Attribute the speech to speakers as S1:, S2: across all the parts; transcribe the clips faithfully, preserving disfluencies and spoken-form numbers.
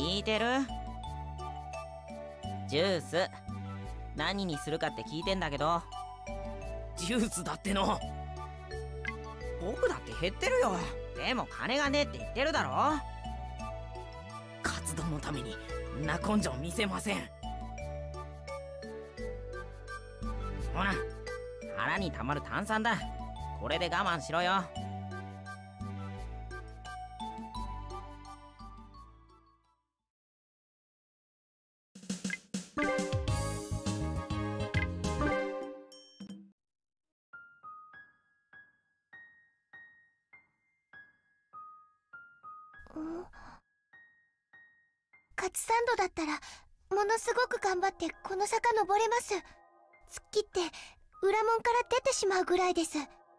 S1: 聞いてる？ジュース何にするかって聞いてんだけど。
S2: ジュースだっての。
S1: 僕だって減ってるよ。でも金がねえって言ってるだろ。
S2: 活動のためにんな根性見せません。
S1: ほら、腹にたまる炭酸だ。これで我慢しろよ。
S3: カツサンドだったらものすごく頑張ってこの坂登れます。突っ切って裏門から出てしまうぐらいです。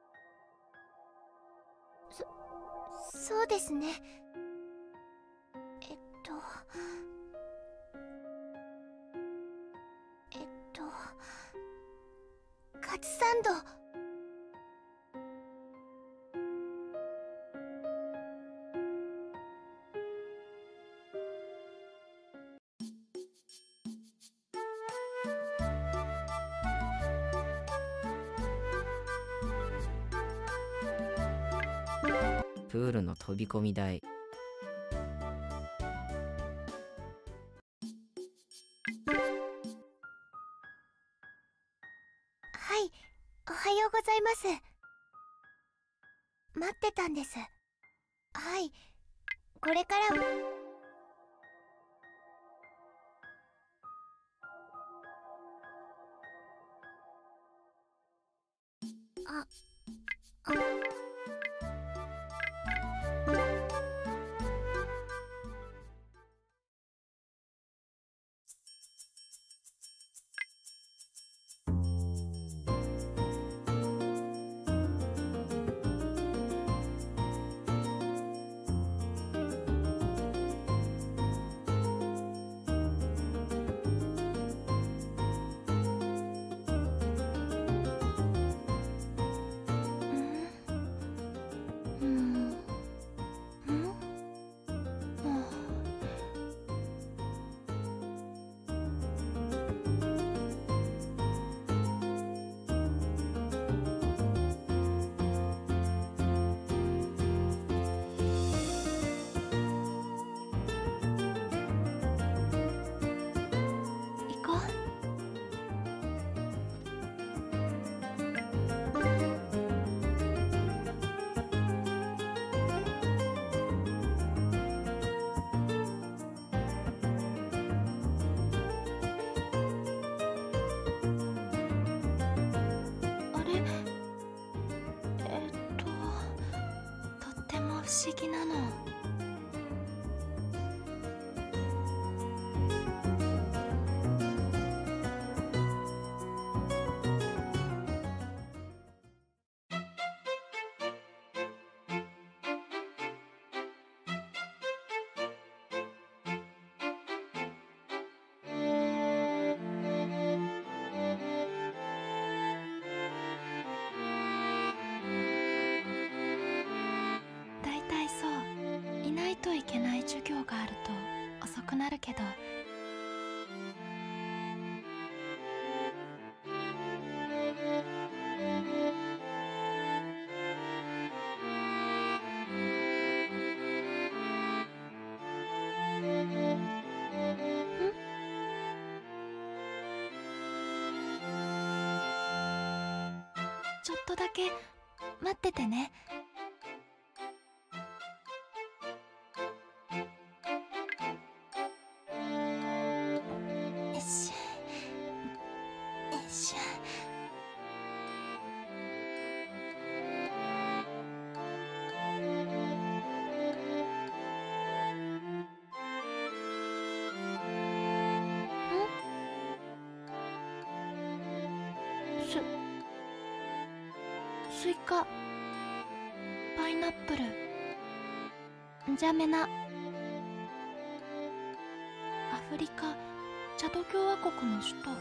S3: そそうですね。えっとえっとカツサンド。
S1: プールの飛び込み台。
S3: はい、おはようございます。待ってたんです。はい、これからああ不思議なの。いけない授業があると遅くなるけど、ちょっとだけ待っててね。スイカ、パイナップル、ンジャメナ、アフリカチャド共和国の首都。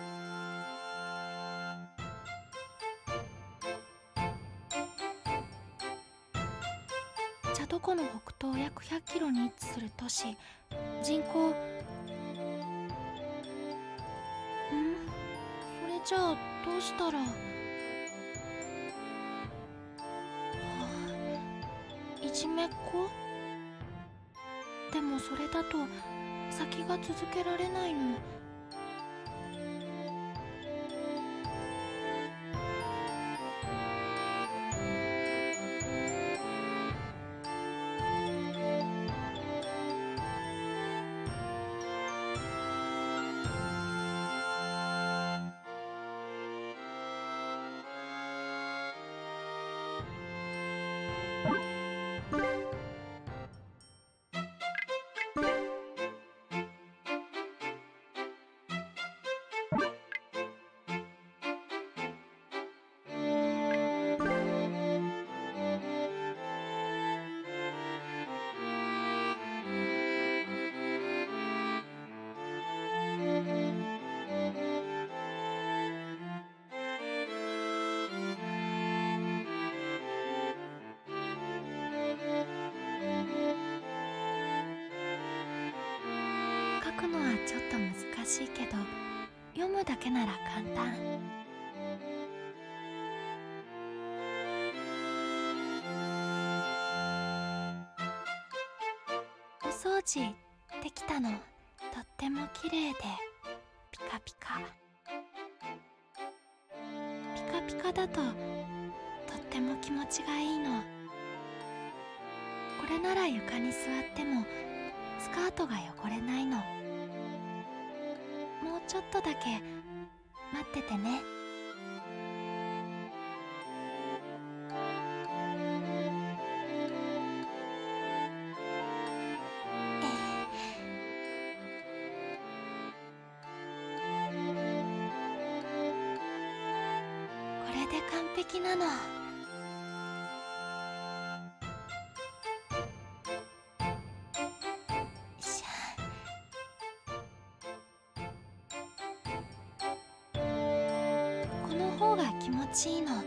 S3: チャド湖の北
S4: と約ひゃっキロに位置する都市、人口。んそれじゃあどうしたら。いじめっ子？でもそれだと先が続けられないの。書くのはちょっと難しいけど、読むだけなら簡単。お掃除できたの。とっても綺麗でピカピカ。ピカピカだととっても気持ちがいいの。これなら床に座ってもスカートが汚れないの。もうちょっとだけ待っててね。これで完璧なの。方が気持ちいいの。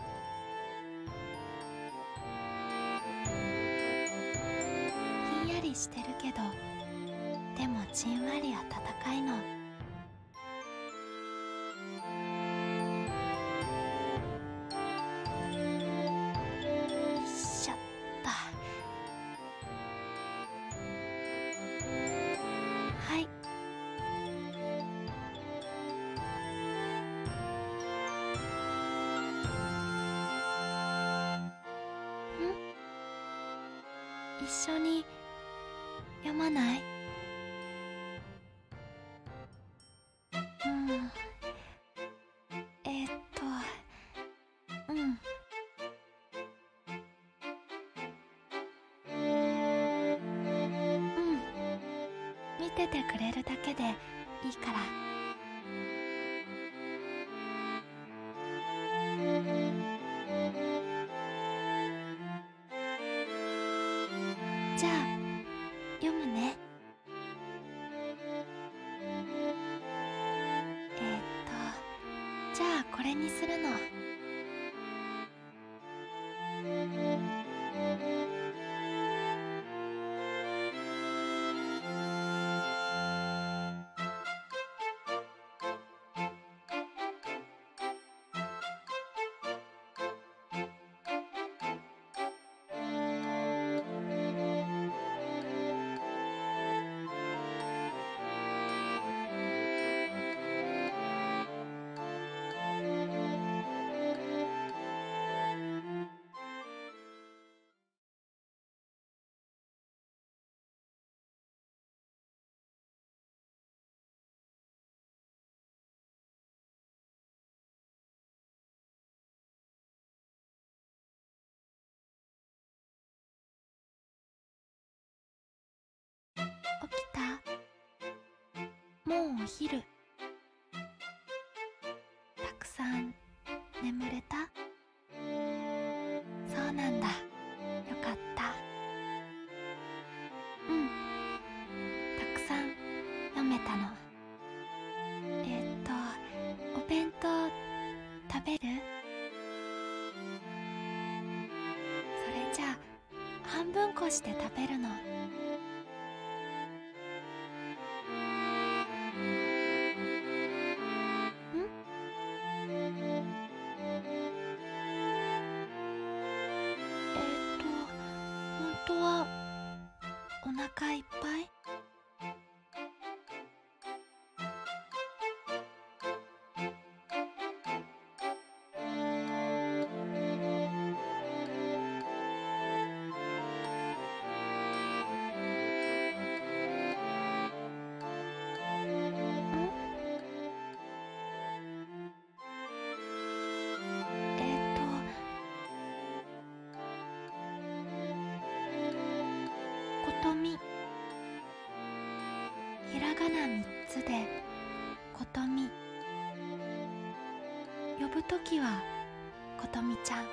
S4: ひんやりしてるけど、でもじんわり暖かいの。よいしょっと。はい。一緒に読まない？うん。えー、っと、うん。うん。見ててくれるだけでいいから。じゃあ読むね。えー、っとじゃあこれにするの。起きた？もうお昼。たくさん眠れた？そうなんだ。よかった。うん。たくさん読めたの。えー、っとお弁当食べる？それじゃあ半分ここして食べるの。えっと本当はお腹いっぱい？ことみ、ひらがなみっつでことみ。呼ぶときはことみちゃん。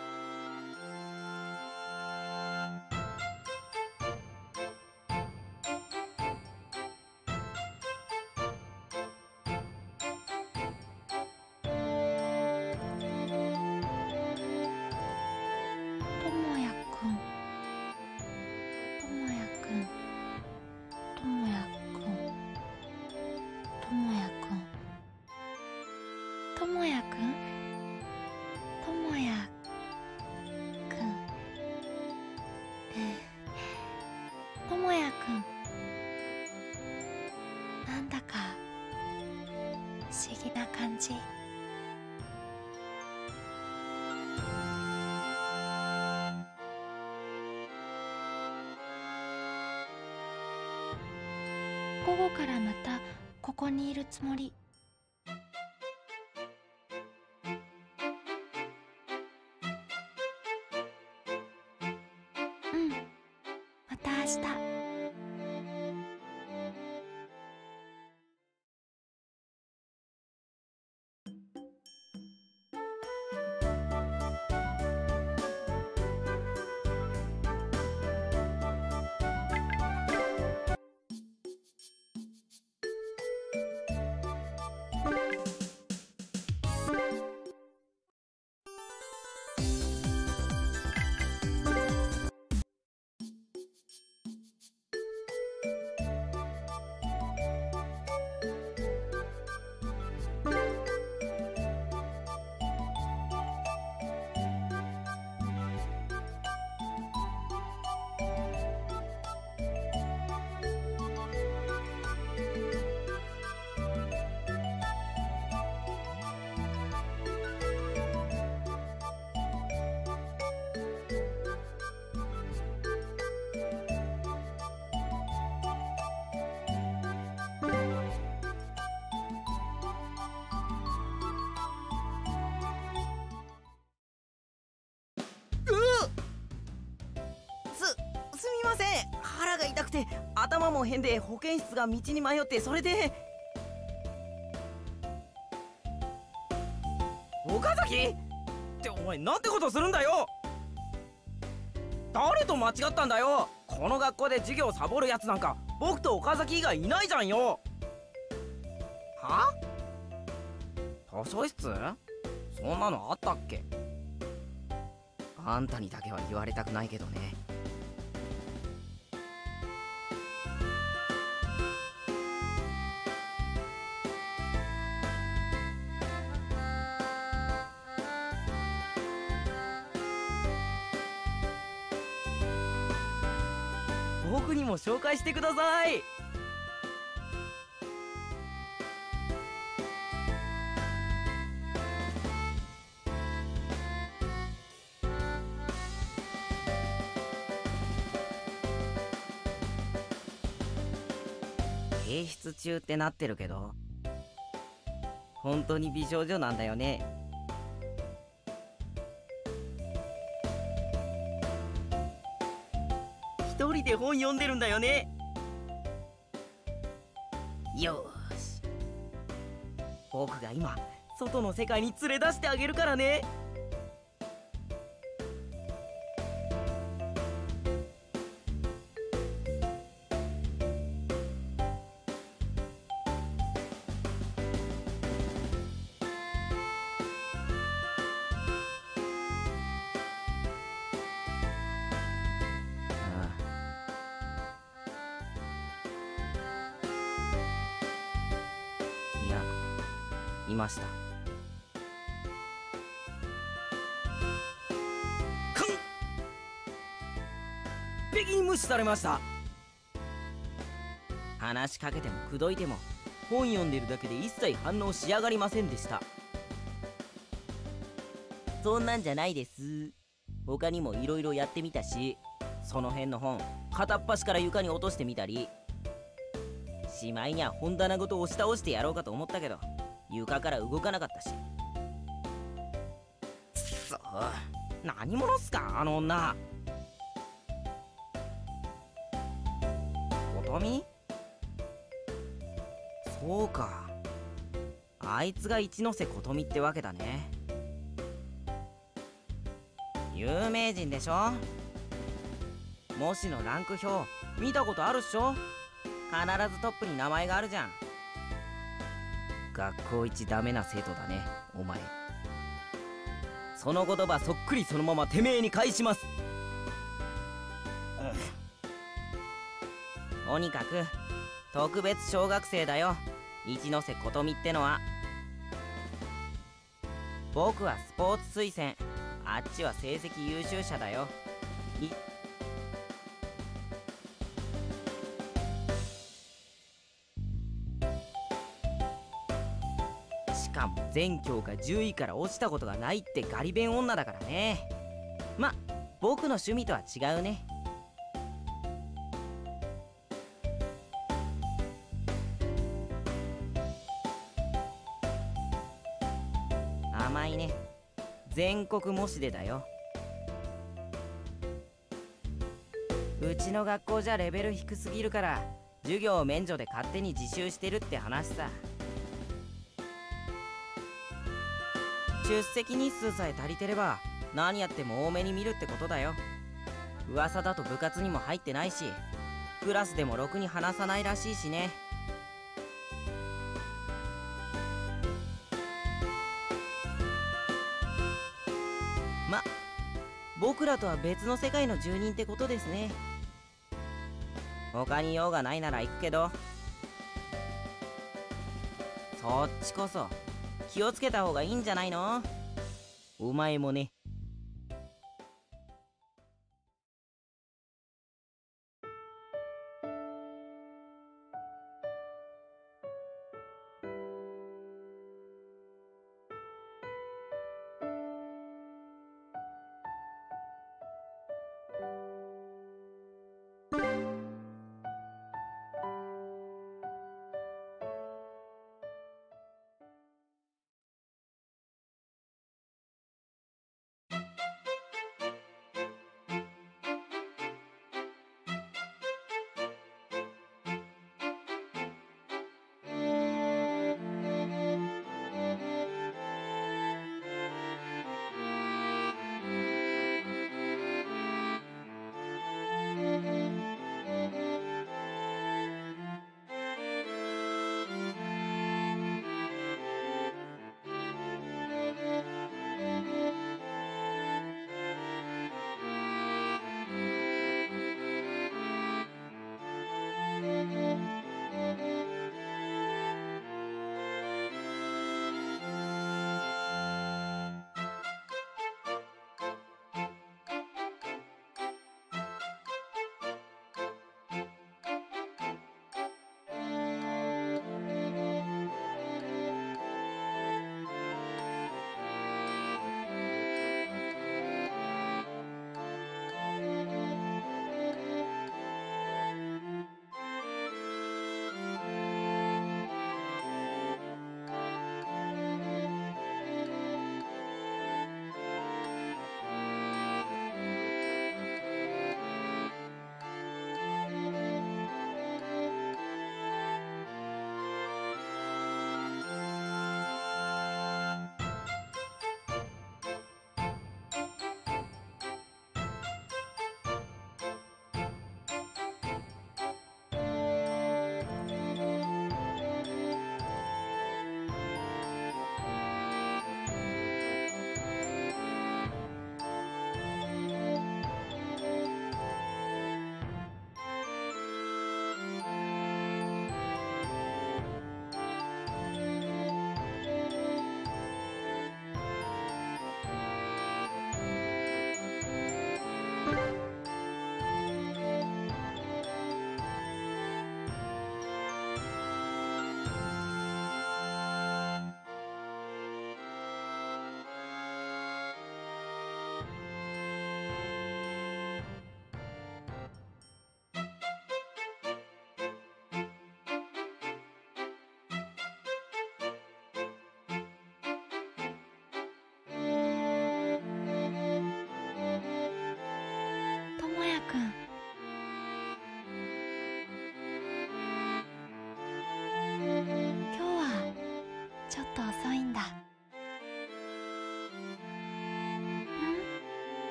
S4: ともやくん、ともやくん、ともやくん、ともやくん、ともやくん、ともやくん、ともやくん、なんだか不思議な感じ。午後からまたここにいるつもり。うん、また明日。
S2: 腹が痛くて頭も変で保健室が道に迷って、それで。岡崎ってお前なんてことするんだよ。誰と間違ったんだよ。この学校で授業サボるやつなんか僕と岡崎以外いないじゃんよ。は？図書室？そんなのあったっけ？あんたにだけは言われたくないけどね。僕にも紹介してください。提出中ってなってるけど、本当に美少女なんだよね。一人で本読んでるんだよね。よーし、僕が今外の世界に連れ出してあげるからね。あいました。完璧に無視されました。
S1: 話しかけても口説いても本読んでるだけで一切反応しやがりませんでした。そんなんじゃないです。他にもいろいろやってみたし、その辺の本片っ端から床に落としてみたり、しまいには本棚ごと押し倒してやろうかと思ったけど床から動かなかったし。
S2: くそ、何者っすかあの女。琴美？そうか、あいつが一ノ瀬琴美ってわけだね。有名人でしょ。模試のランク表見たことあるっしょ。必ずトップに名前があるじゃん。学校一ダメな生徒だねお前。その言葉そっくりそのままてめえに返します。とにかく特別小学生だよ一ノ瀬琴美ってのは。僕はスポーツ推薦、あっちは成績優秀者だよ。いしかも全教科じゅういから落ちたことがないってガリ勉女だからね。ま、僕の趣味とは違うね。甘いね。全国模試でだよ。うちの学校じゃレベル低すぎるから授業を免除で勝手に自習してるって話さ。出席日数さえ足りてれば何やっても多めに見るってことだよ。噂だと部活にも入ってないしクラスでもろくに話さないらしいしね。ま、僕らとは別の世界の住人ってことですね。他に用がないなら行くけど、そっちこそ気をつけた方がいいんじゃないの？お前もね。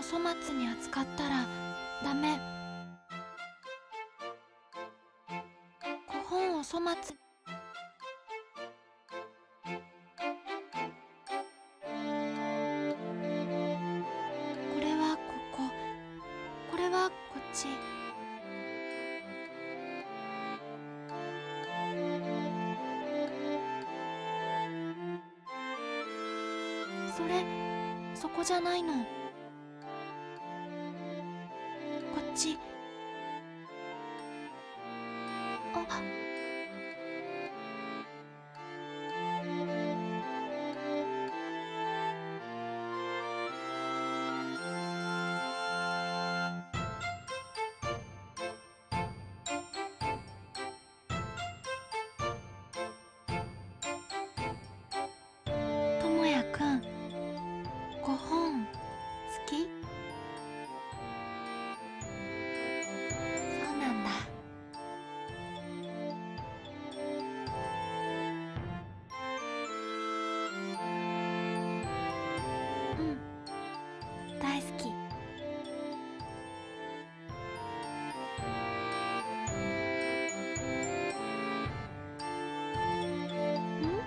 S4: 粗末に扱ったらダメ。ご本を粗末。これはここ、これはこっち。それ、そこじゃないの。こっち。あ、ともやくん、ご本好き？そうなんだ。うん、大好き。ん？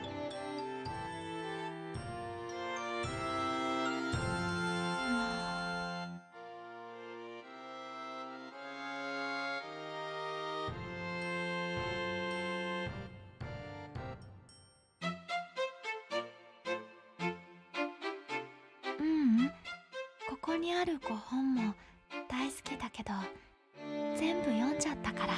S4: ううん、ここにあるご本も大好きだけど、全部読んじゃったから。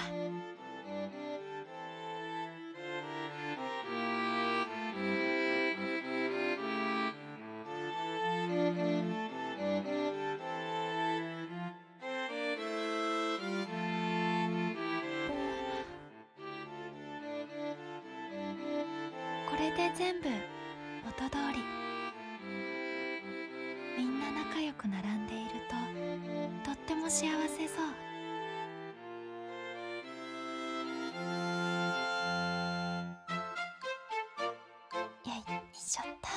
S4: これで全部元通り。みんな仲良く並んでいるととっても幸せそう。よいしょっと。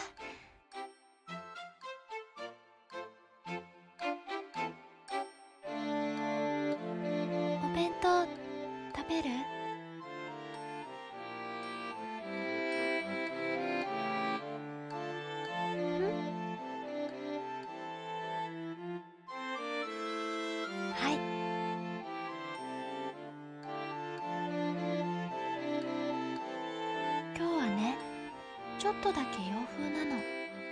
S4: お弁当食べる？はい。今日はね、ちょっとだけ洋風なの。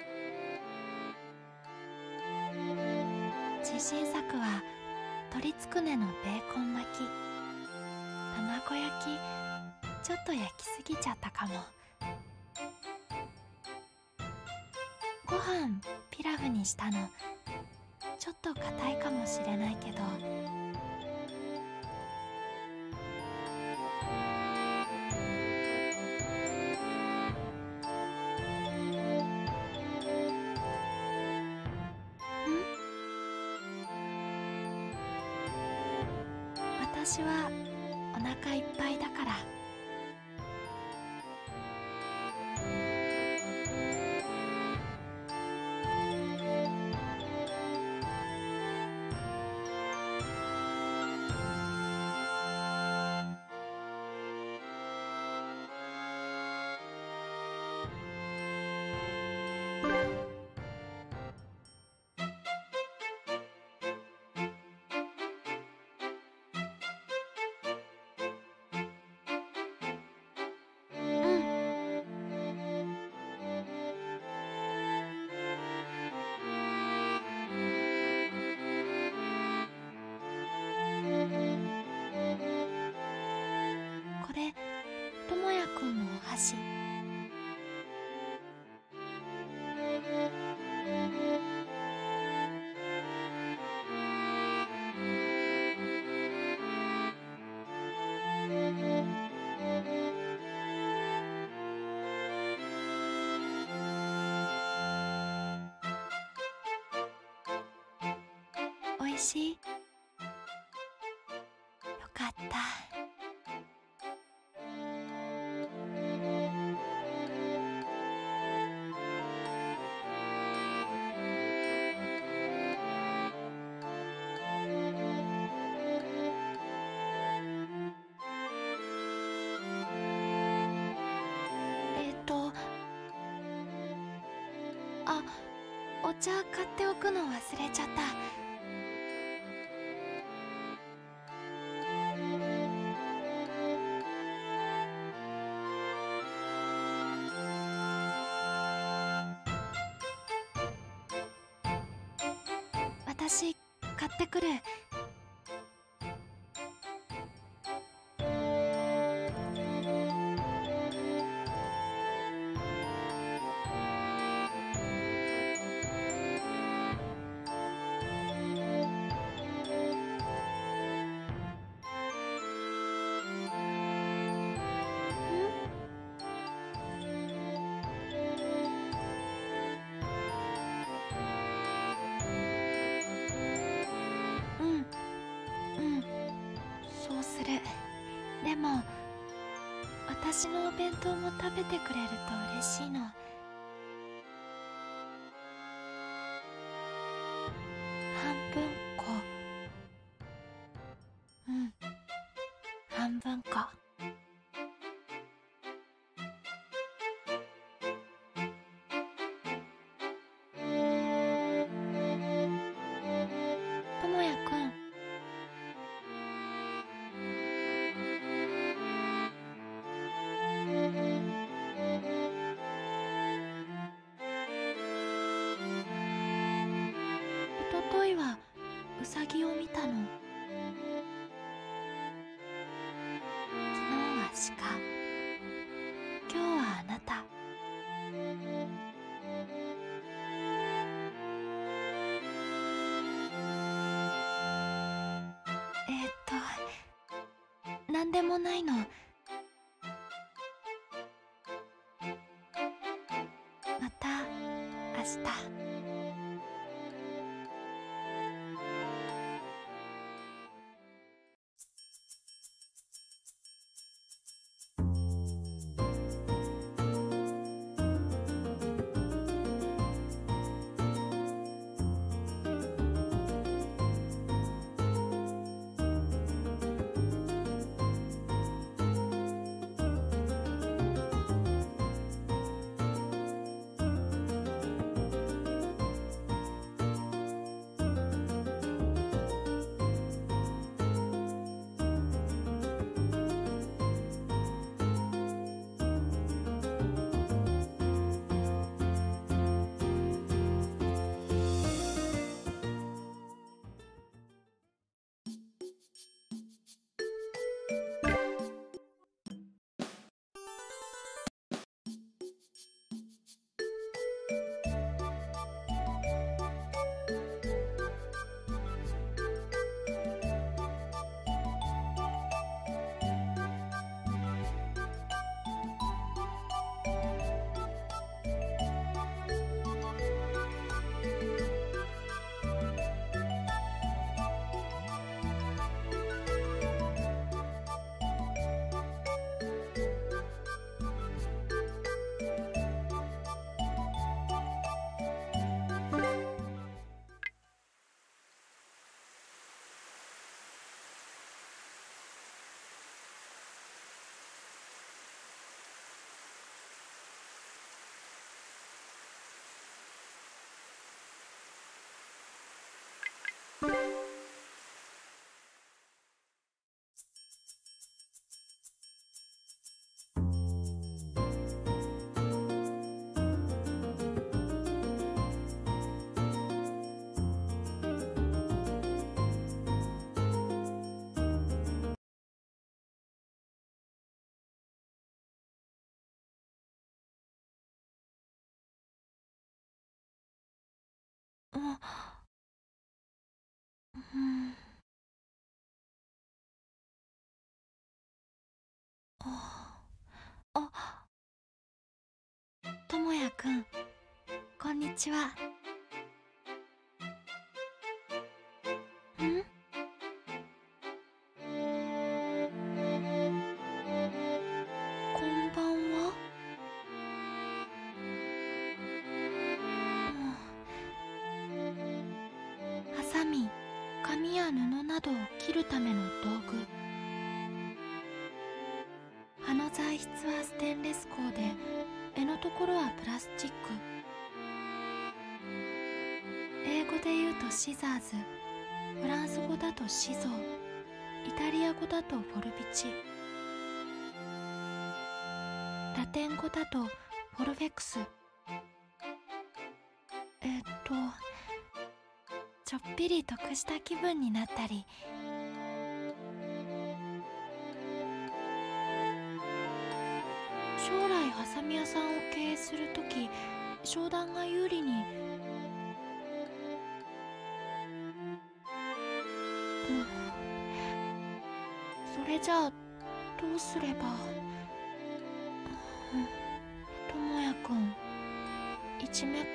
S4: 自信作は鶏つくねのベーコン巻き。卵焼きちょっと焼きすぎちゃったかも。ご飯ピラフにしたの。ちょっと硬いかもしれないけど、私はお腹いっぱいだから。これ、ともやくんのお箸。おいしい？よかった。 あ、お茶買っておくの忘れちゃった。私買ってくる。でも私のお弁当も食べてくれると嬉しいの。半分こ。うん、半分こ。ともやくん、おとといはウサギを見たの。昨日は鹿、今日はあなた。えーっとなんでもないの。また明日。うん、あ、あ、ともやくん、こんにちは。ん？こんばんは。ハサミ、紙や布などを切るための道具。葉の材質はステンレス鋼で、柄のところはプラスチック。 シザーズ、フランス語だとシゾー、イタリア語だとフォルビチ、ラテン語だとフォルフェクス。えっとちょっぴり得した気分になったり、将来ハサミ屋さんを経営するとき商談が有利に、うん、それじゃあどうすれば。ともやくんいじめっ子？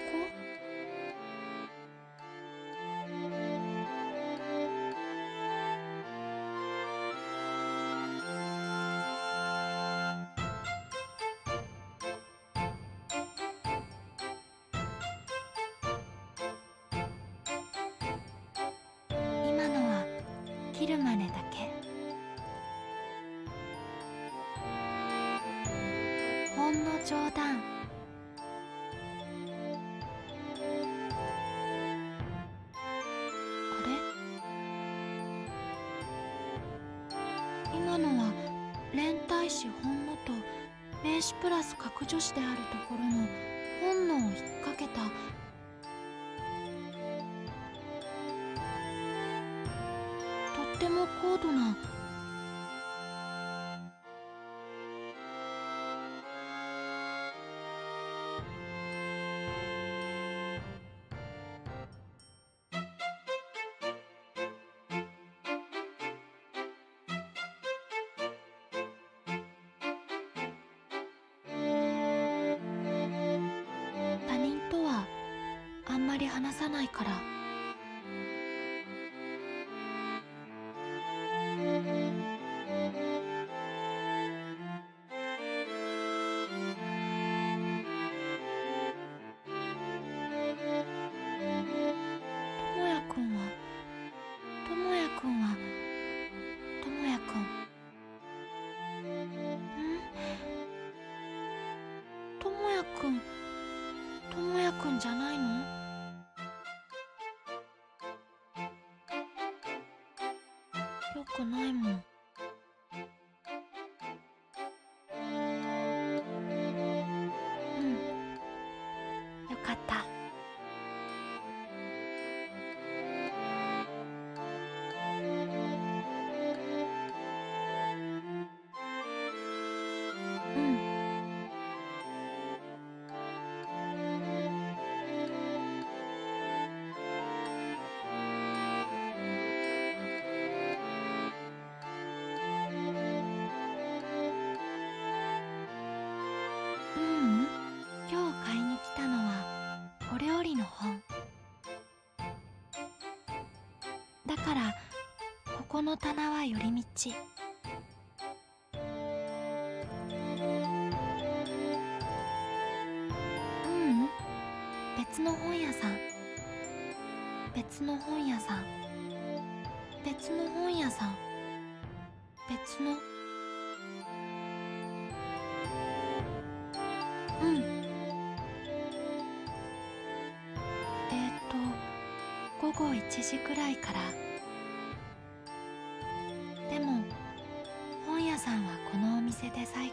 S4: 今のは切るまでだけ。ほんの冗談。あれ？今のは連帯詞ほんのと名詞プラス格助詞であるところの本能を引っ掛けたとっても高度な。他人とはあんまり話さないから。ともやくんはともやくんはともやくん。ん？ともやくんともやくんじゃないの？よくないもん。うん、よかった。うん。ううん、今日買いに来たのはお料理の本だから、ここの棚は寄り道。ううん別の本屋さん別の本屋さん別の本屋さん別の。うんえっと午後いちじくらいから。でも本屋さんはこのお店で最後。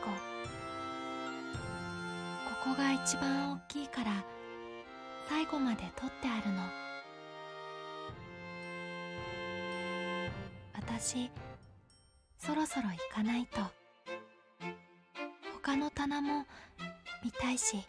S4: ここが一番大きいから最後まで取ってあるの。私そろそろ行かないと。他の棚も見たいし。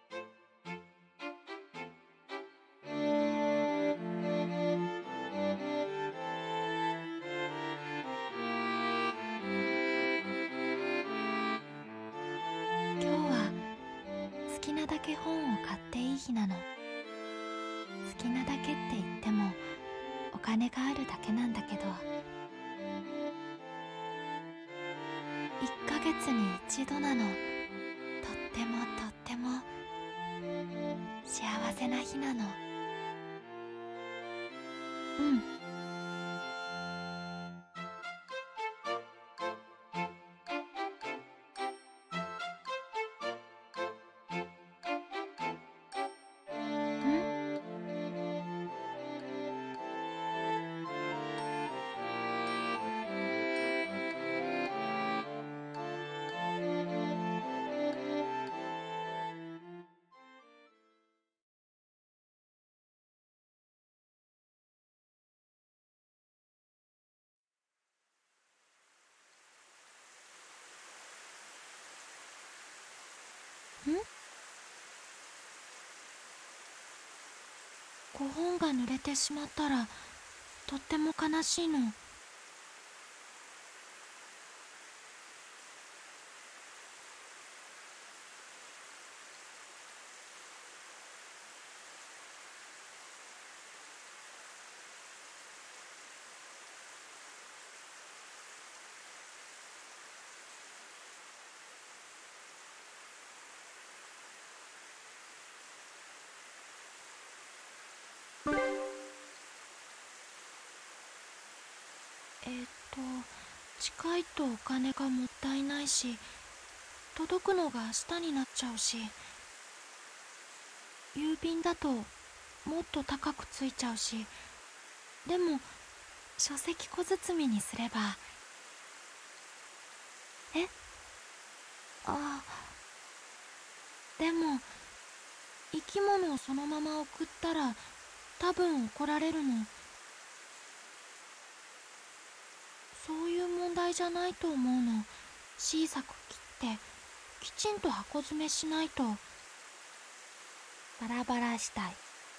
S4: 今日は好きなだけ本を買っていい日なの。好きなだけって言ってもお金があるだけなんだけど、いっかげつに一度なの。とってもとっても幸せな日なの。うんんご本が濡れてしまったらとっても悲しいの。えっと近いとお金がもったいないし、届くのが明日になっちゃうし、郵便だともっと高くついちゃうし、でも書籍小包にすれば。えあでも生き物をそのまま送ったら多分怒られるの。そういう問題じゃないと思うの。小さく切ってきちんと箱詰めしないと。バラバラしたい。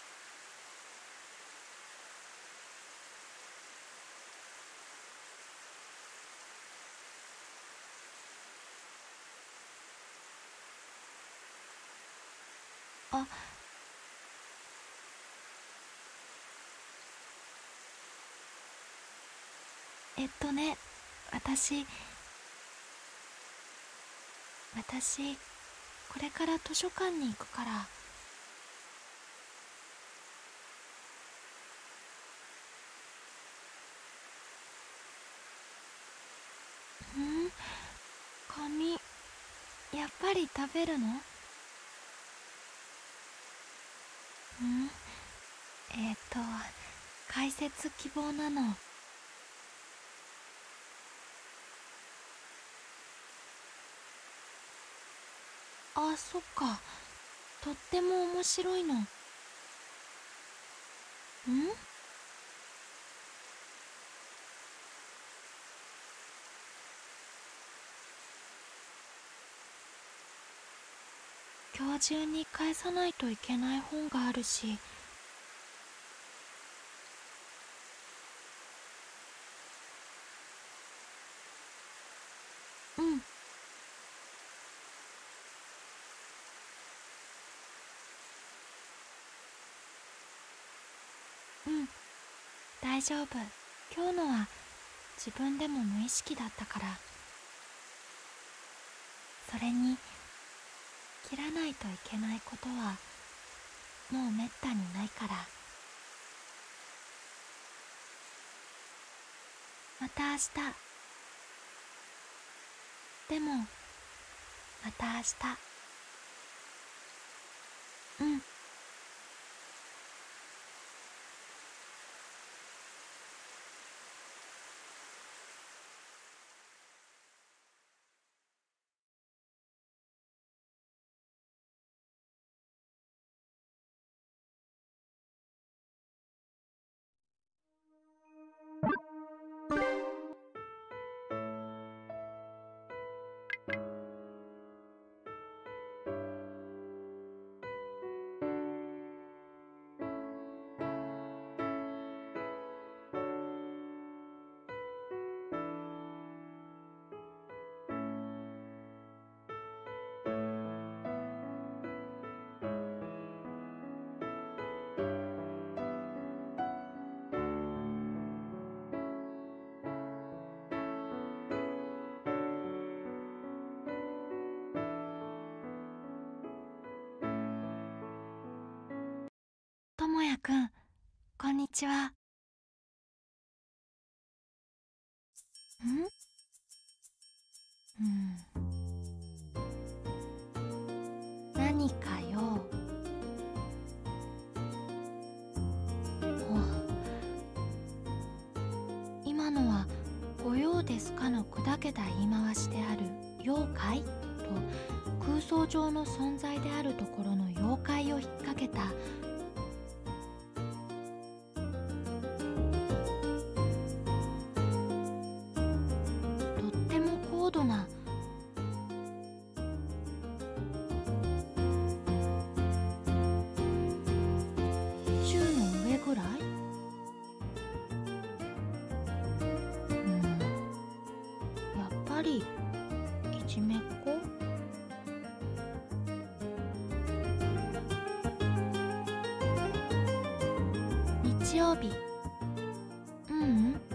S4: あえっとね、私私これから図書館に行くから。ん紙やっぱり食べるの？んえっと解説希望なの。あ、そっか。とっても面白いの。ん？今日中に返さないといけない本があるし。うんうん大丈夫。今日のは自分でも無意識だったから。それに切らないといけないことはもうめったにないから。また明日。でもまた明日。うんともやくん、こんにちは。ん？うん。何かよ。今のは「ご用ですか?」の砕けた言い回しである「妖怪」と空想上の存在であるところの妖怪を引っ掛けたとっても高度な日曜日。ううん。ん？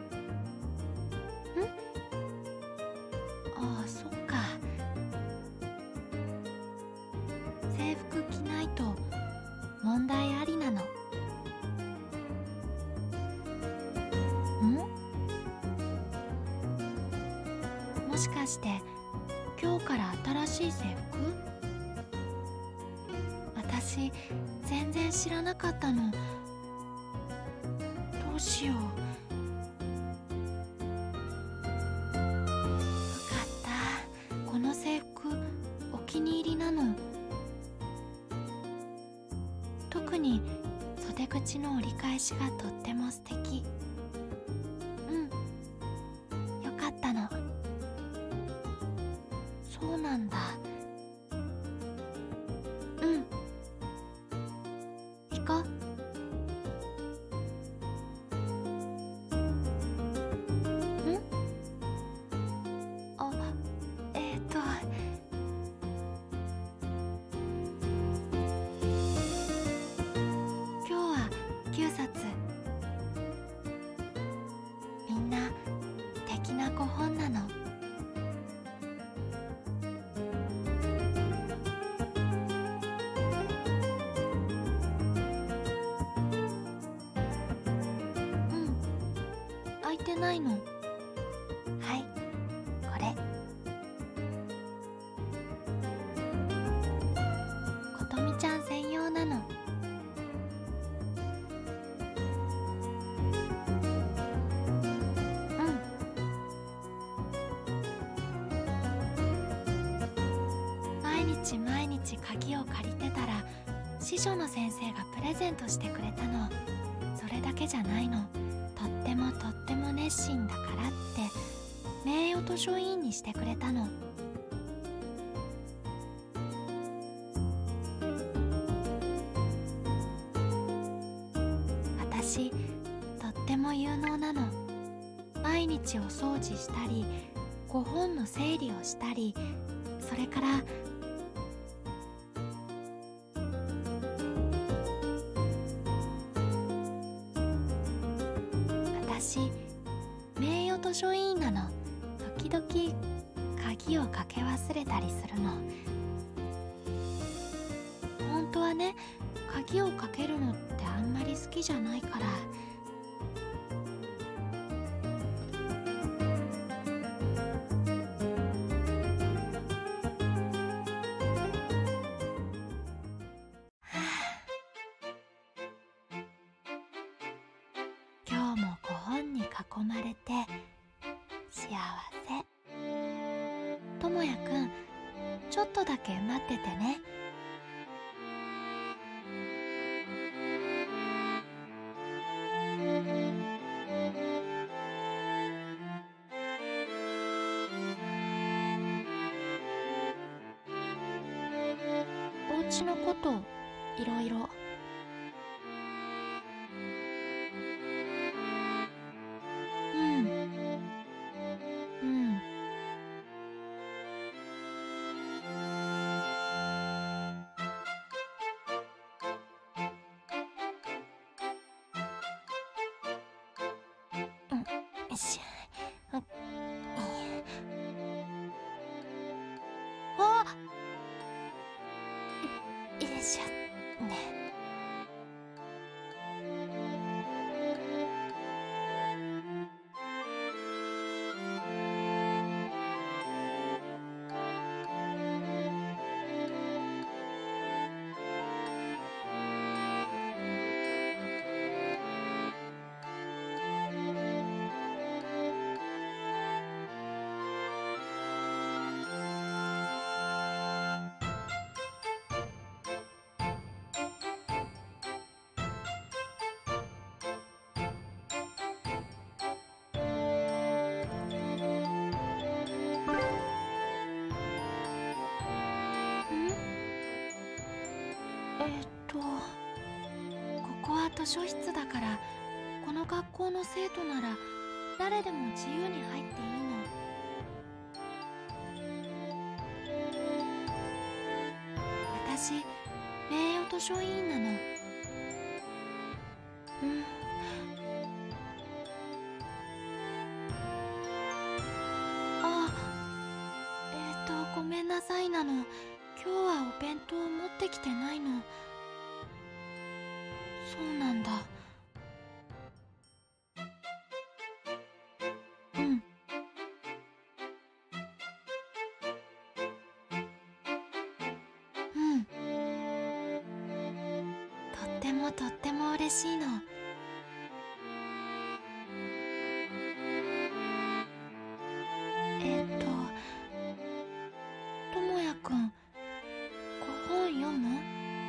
S4: ああ、そっか。制服着ないと問題ありなの。ん？もしかして今日から新しい制服？私全然知らなかったの。どうしよう。よかった。この制服お気に入りなの。特に袖口の折り返しがとっても素敵。うん、よかったの。そうなんだ。うん、行こう。ん？あ、えーと今日はきゅうさつ。みんな素敵なご本なの。開いてないの。はい、これ。ことみちゃん専用なの。うん。毎日毎日鍵を借りてたら司書の先生がプレゼントしてくれたの。それだけじゃないの。とってもとっても熱心だからって名誉図書委員にしてくれたの。私とっても有能なの。毎日お掃除したりご本の整理をしたり、それから私名誉図書委員なの。時々鍵をかけ忘れたりするの。本当はね、鍵をかけるのってあんまり好きじゃないから。今日もご本に囲まれて幸せ。ともやくん、ちょっとだけ待っててね。お家のこといろいろ。うんうん。うん、よし。うん、あっ、よいしょね。図書室だから、この学校の生徒なら誰でも自由に入っていいの。私名誉図書委員なの。うん。 できてないの。そうなんだ。うん。うん。とってもとっても嬉しいの。えっとともやくん、ご本読む？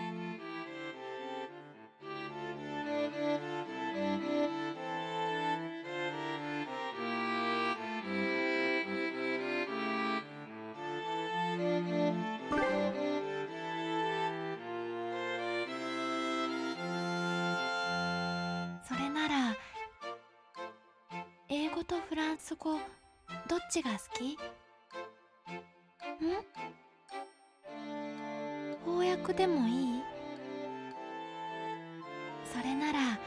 S4: それなら英語とフランス語どっちが好き？ん？翻訳でもいい？それなら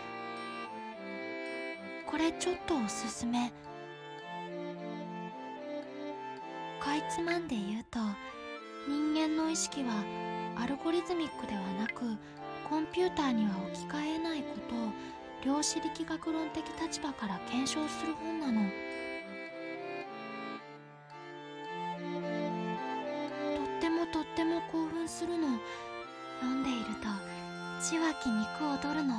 S4: これちょっとおすすめ。かいつまんで言うと、人間の意識はアルゴリズミックではなくコンピューターには置き換えないことを量子力学論的立場から検証する本なの。とってもとっても興奮するの。読んでいると血湧き肉躍るの。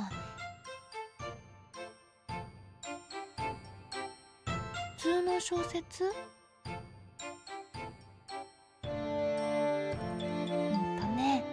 S4: 普通の小説？うんとね、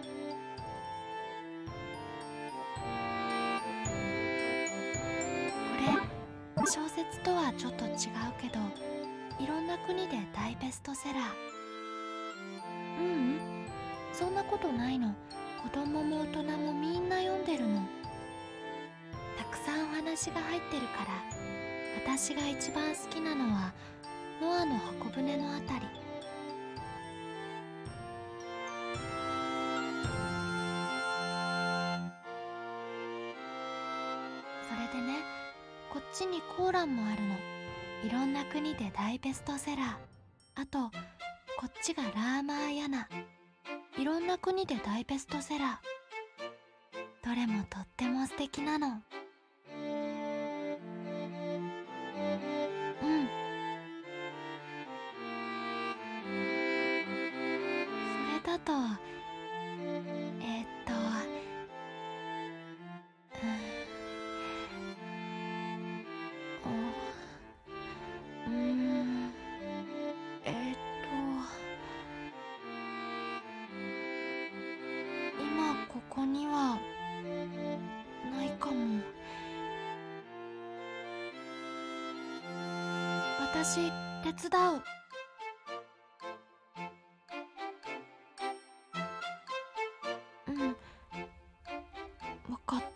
S4: これ小説とはちょっと違うけど、いろんな国で大ベストセラー。ううん、そんなことないの。子供も大人もみんな読んでるの。たくさんお話が入ってるから、私が一番好きなのはノアの箱舟のあたり。それでね、こっちにコーランもあるの。いろんな国で大ベストセラー。あとこっちがラーマーヤナ。いろんな国で大ベストセラー。どれもとっても素敵なの。うん。それだとえーっとうーんえーっと今ここにはないかも。私手伝う。うん、わかった。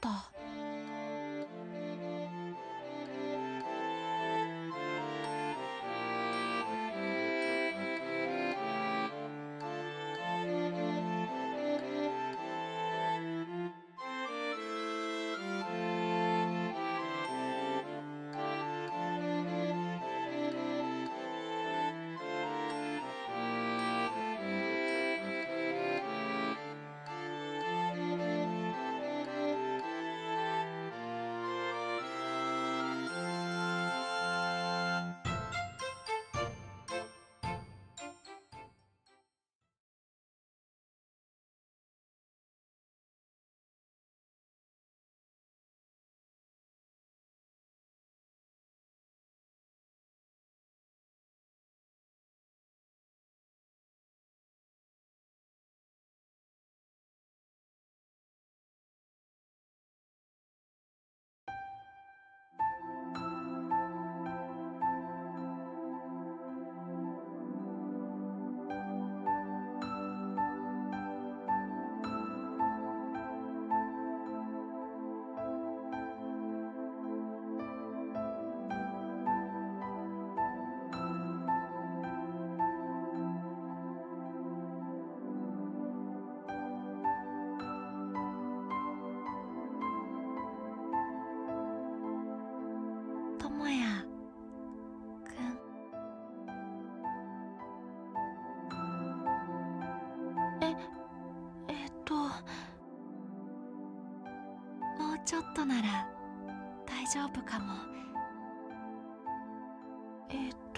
S4: ちょっとなら大丈夫かも。えーっと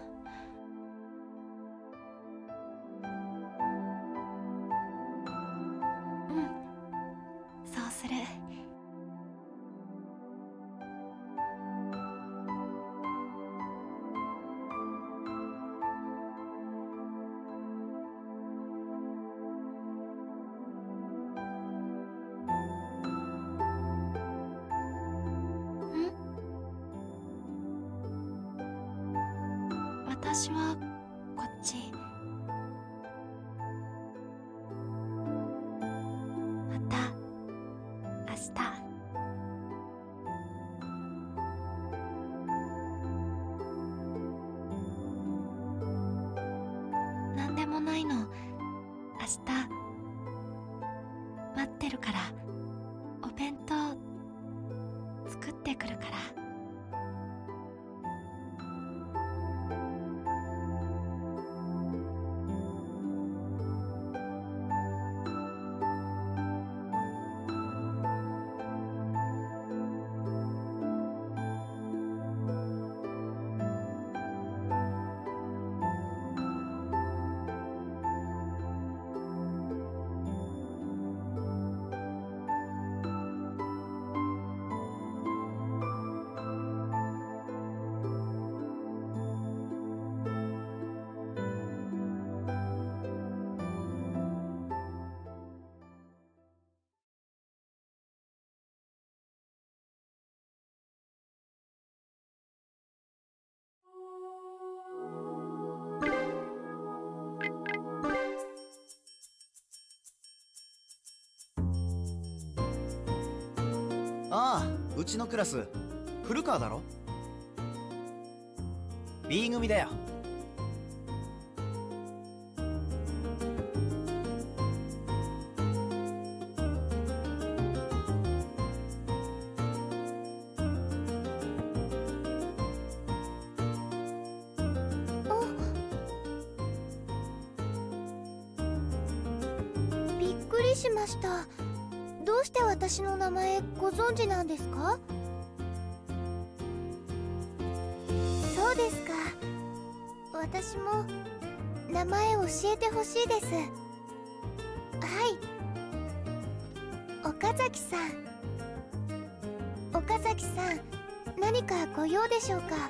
S4: うん、そうする。私はこっち。また明日。なんでもないの。明日待ってるから。お弁当作ってくるから。
S5: ああ、うちのクラス古川だろ。 B 組だよ。
S3: びっくりしました。どうして私の名前ご存知なんですか？そうですか。私も名前教えてほしいです。はい、岡崎さん。岡崎さん、何かご用でしょうか？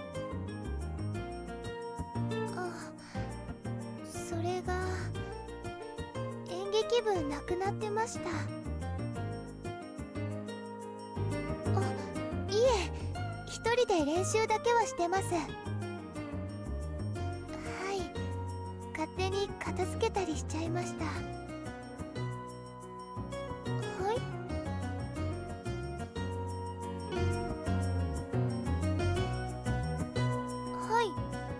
S3: あ、それが演劇部なくなってました。一人で練習だけはしてます。はい、勝手に片付けたりしちゃいました。はい。はい。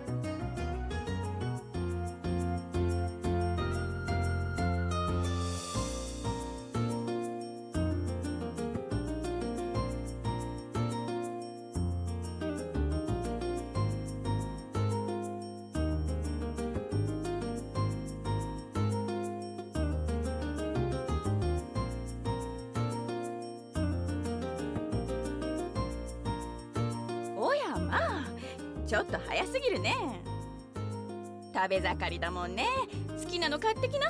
S6: ちょっと早すぎるね。食べ盛りだもんね。好きなの買ってきな。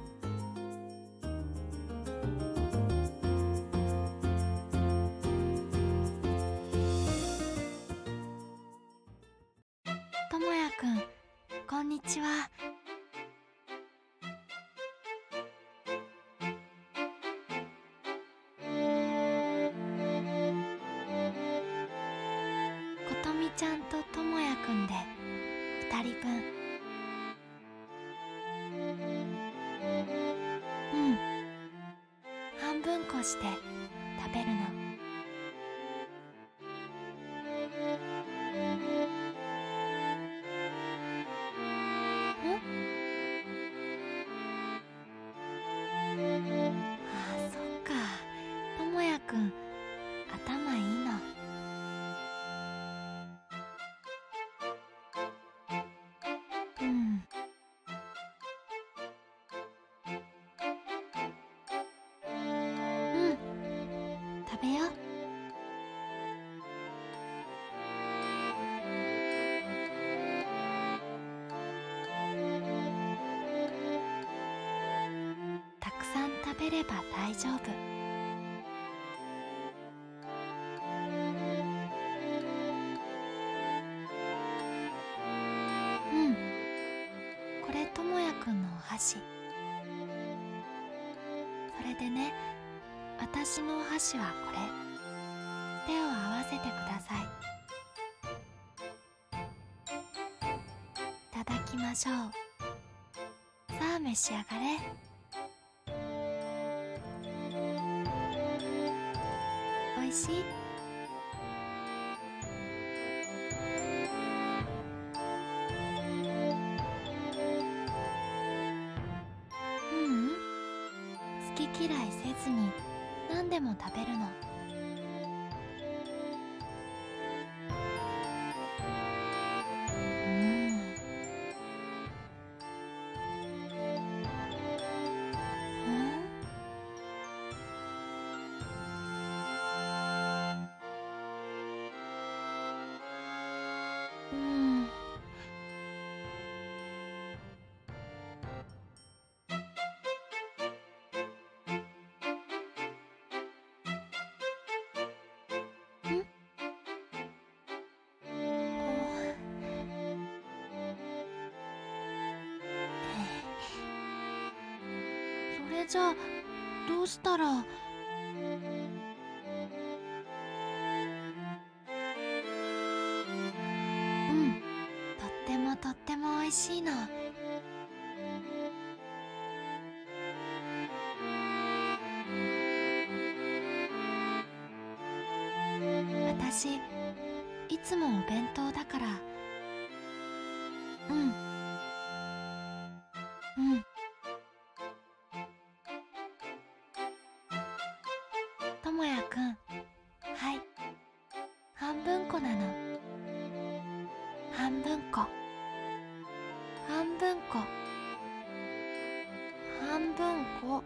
S4: ともやくん、こんにちは。ことみちゃんとともやくんでふたりぶん。うん、半分こして食べるの。食食べよう。たくさん食べれば大丈夫。うん、これともやくんのお箸。それでね、私のお箸はこれ。手を合わせてください。いただきましょう。さあ召し上がれ。おいしい？ううん、好き嫌いせずに何でも食べるの。うん。それじゃあどうしたら。うん、とってもとってもおいしいの。私いつもお弁当だから。うんうんともやくん、はい、半分こなの。半分こ、半分こ、半分こ。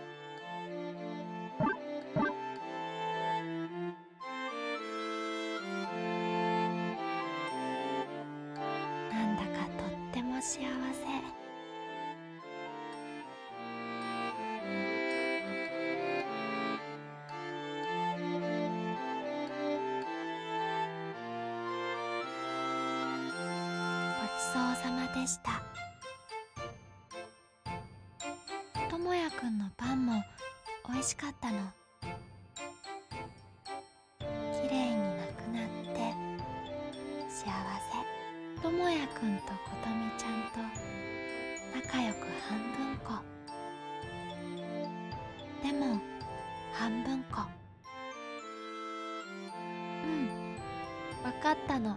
S4: なんだかとっても幸せ。ごちそうさまでした。ともやくんのパンもおいしかったの。きれいになくなって幸せ。ともやくんとことみちゃんと仲良く半分こ。でも半分こ。うん、わかったの。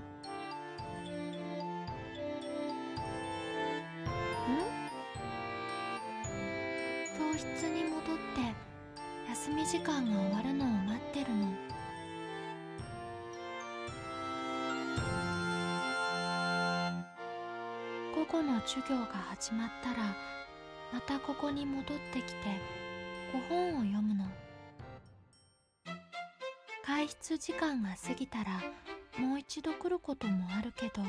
S4: 教室に戻って休み時間が終わるのを待ってるの。午後の授業が始まったらまたここに戻ってきてご本を読むの。外出時間が過ぎたらもう一度来ることもあるけど、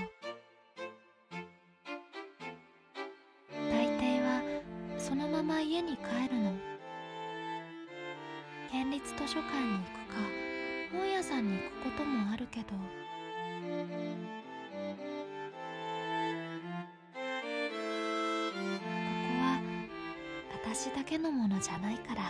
S4: 大抵はそのまま家に帰るの。県立図書館に行くか本屋さんに行くこともあるけど、ここは私だけのものじゃないから。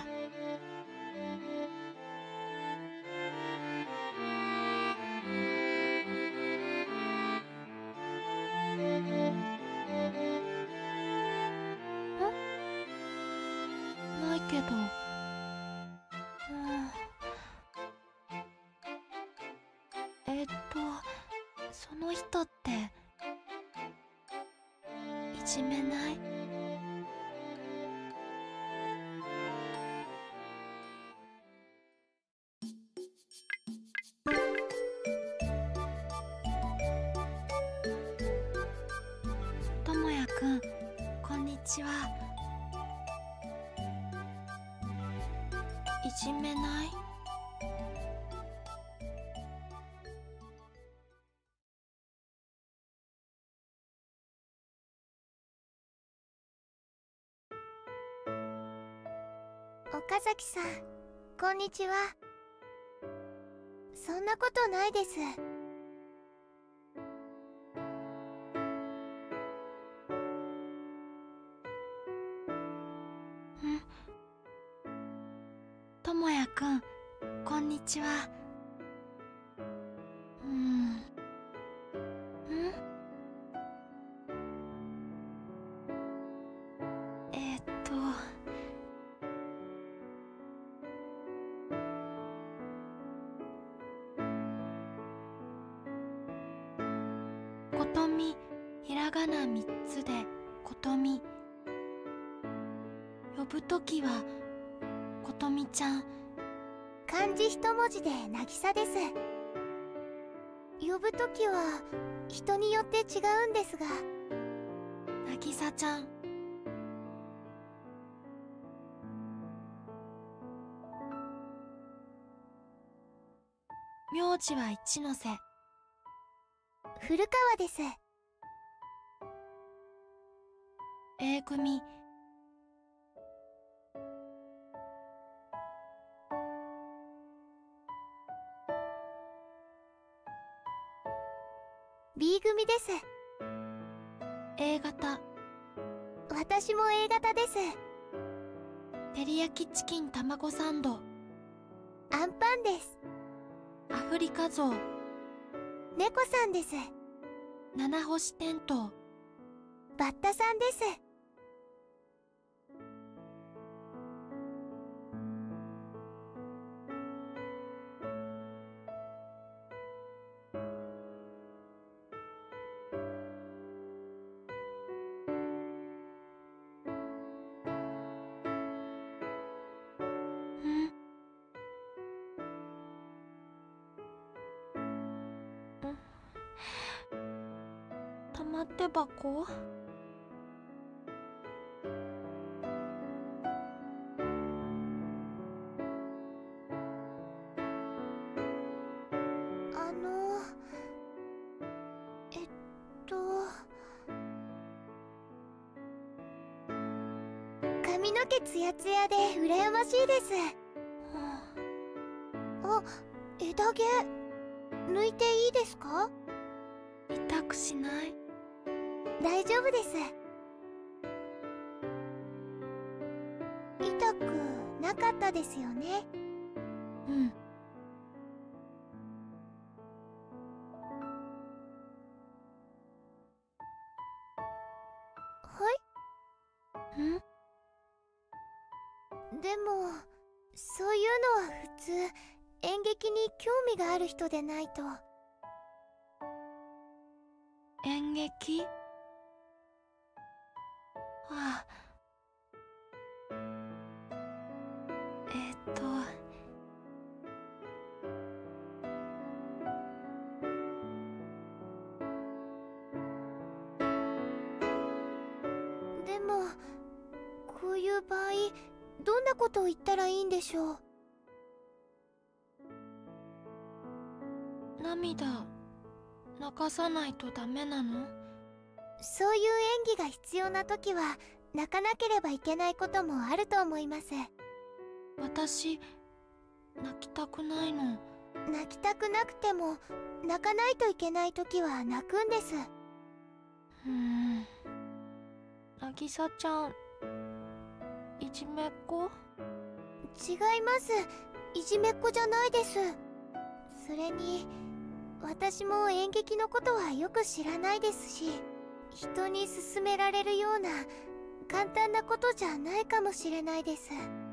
S4: ないけど、えっとその人っていじめない？ともやくん、こんにちは。いじめない？
S3: 岡崎さん、こんにちは。そんなことないです。
S4: ともやくん、こんにちは。うん。ん？えーっとことみ、ひらがなみっつでことみ。呼ぶときはことみちゃん。
S3: 漢字一文字で渚です。呼ぶときは人によって違うんですが。
S4: 渚ちゃん。名字は一ノ瀬。
S3: 古川です。
S4: A組。
S3: B 組です。
S4: A 型。
S3: 私も A 型です。
S4: 照り焼きチキン卵サンド。
S3: アンパンです。
S4: アフリカゾウ。
S3: 猫さんです。
S4: 七星テントウ。
S3: バッタさんです。
S4: 玉手箱？
S3: あのえっと髪の毛ツヤツヤで羨ましいです。あ、枝毛抜いていいですか？
S4: 痛くしない？
S3: 大丈夫です。痛くなかったですよね。
S4: うん。
S3: はいん？でもそういうのは普通演劇に興味がある人でないと。
S4: 演劇？ああ。えっと
S3: でもこういう場合どんなことを言ったらいいんでしょう。
S4: 涙流さないとダメなの？
S3: そういう演技が必要な時は泣かなければいけないこともあると思います。
S4: 私泣きたくないの。
S3: 泣きたくなくても泣かないといけない時は泣くんです。
S4: うーん。渚ちゃんいじめっ子？
S3: 違います。いじめっ子じゃないです。それに私も演劇のことはよく知らないですし、人に勧められるような簡単なことじゃないかもしれないです。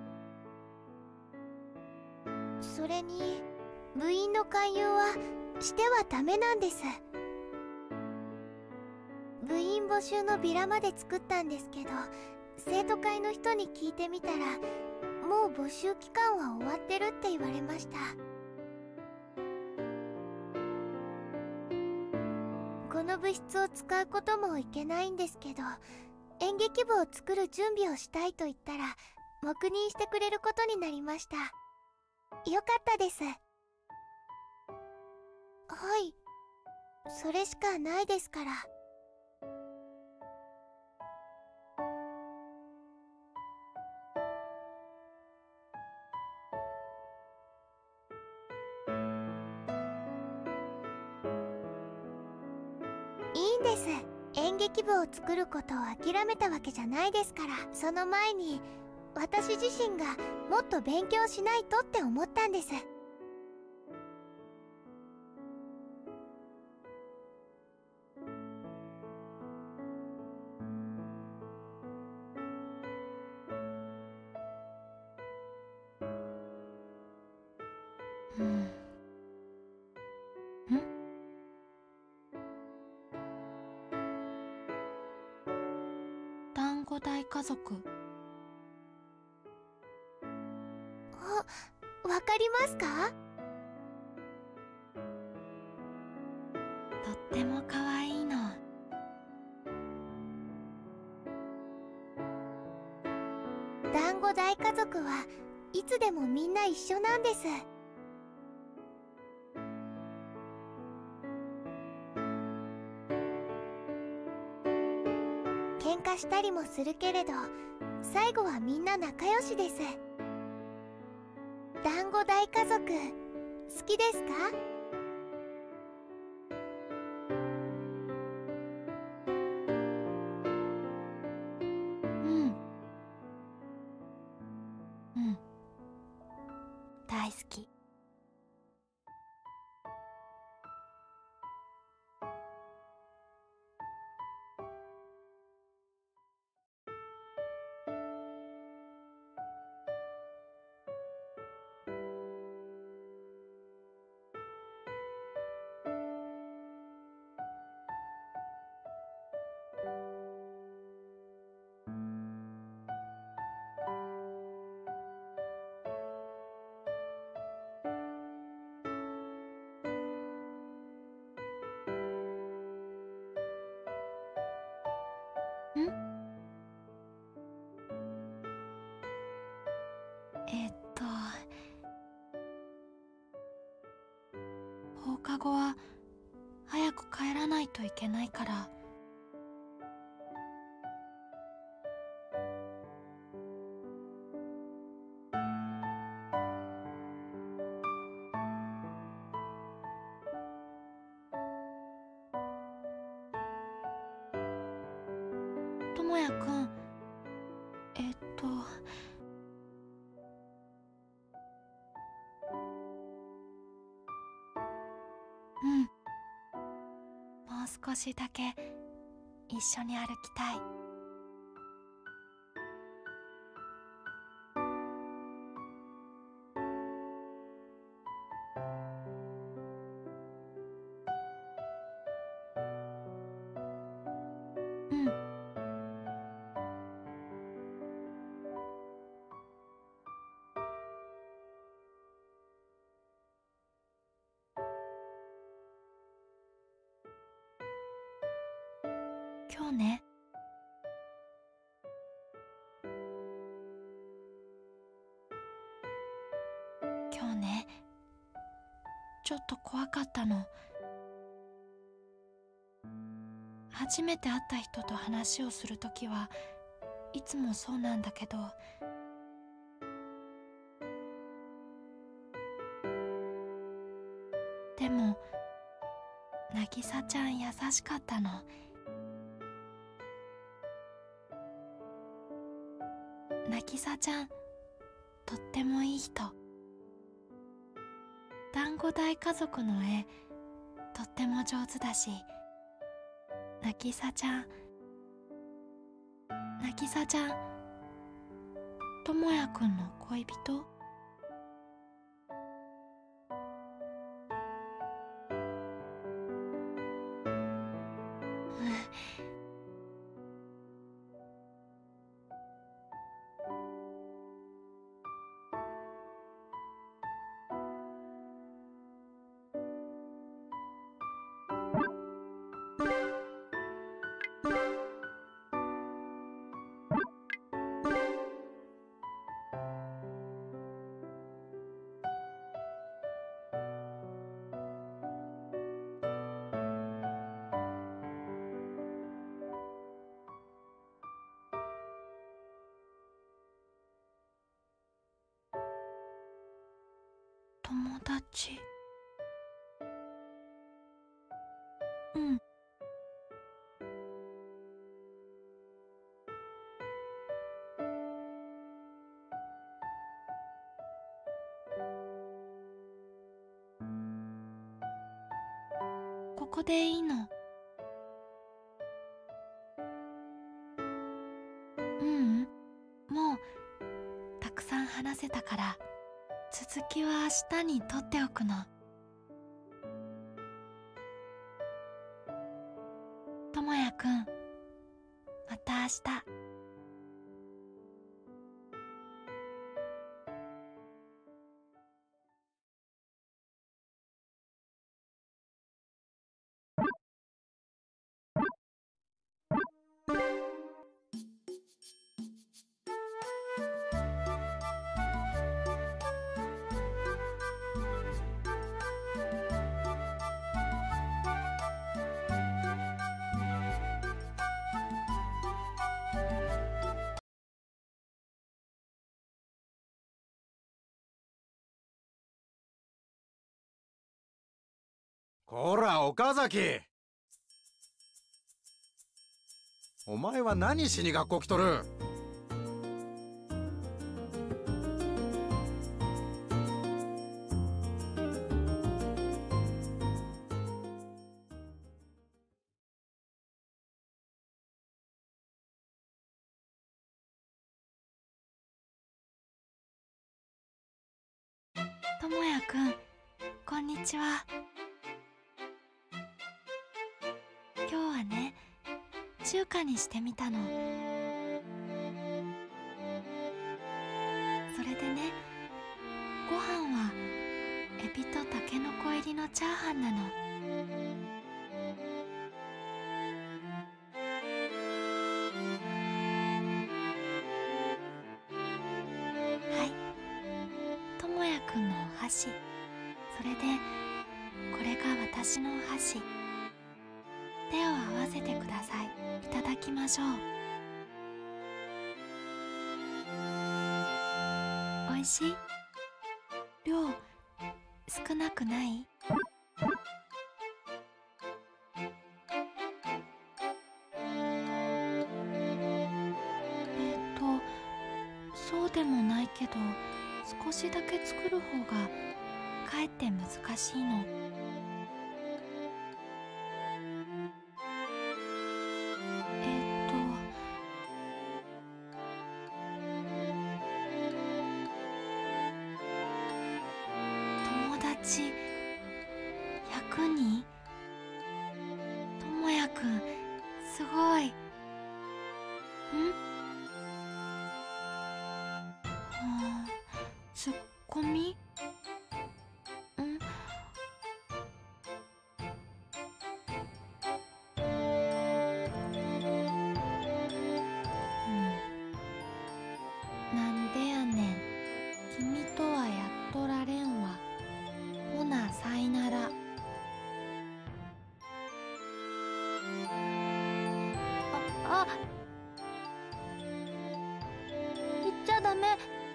S3: それに部員の勧誘はしてはダメなんです。部員募集のビラまで作ったんですけど、生徒会の人に聞いてみたらもう募集期間は終わってるって言われました。この部室を使うこともいけないんですけど、演劇部を作る準備をしたいと言ったら黙認してくれることになりました。よかったです。はい、それしかないですから。 いんです。演劇部を作ることを諦めたわけじゃないですから。その前に私自身がもっと勉強しないとって思ったんです。
S4: うん。ん？団子大家族。
S3: あ、わかりますか？
S4: とっても可愛いの。
S3: 団子大家族はいつでもみんな一緒なんです。喧嘩したりもするけれど最後はみんな仲良しです。団子大家族好きですか？
S4: うん。うん。大好き。えっと放課後は早く帰らないといけないから。ともやくん、えっとうん、もう少しだけ一緒に歩きたい。うん。今日ね、今日ね、ちょっと怖かったの。初めて会った人と話をするときはいつもそうなんだけど、でもなぎさちゃん優しかったの。なぎさちゃんとってもいい人。団子大家族の絵とっても上手だし、なぎさちゃんなぎさちゃんともやくんの恋人？友達。うん、 ここでいいの。ううんもうたくさん話せたから、続きは明日にとっておくの。ともやくん、また明日。
S7: こら岡崎、お前は何しに学校来とる？
S4: ともやくん、こんにちは。今日はね、中華にしてみたの。それでね、ご飯はエビとタケノコ入りのチャーハンなの。はい、ともやくんのお箸。それでこれが私のお箸。手を合わせてください。いただきましょう。おいしい？量少なくない？えっとそうでもないけど、少しだけ作る方がかえって難しいの。ひゃくにん？ともやくん、すごい。ん？はあ、ツッコミ？ん？なんでやねん。君とはやっとられんわ。ほなさいなら。あ、あ、言っちゃダメ。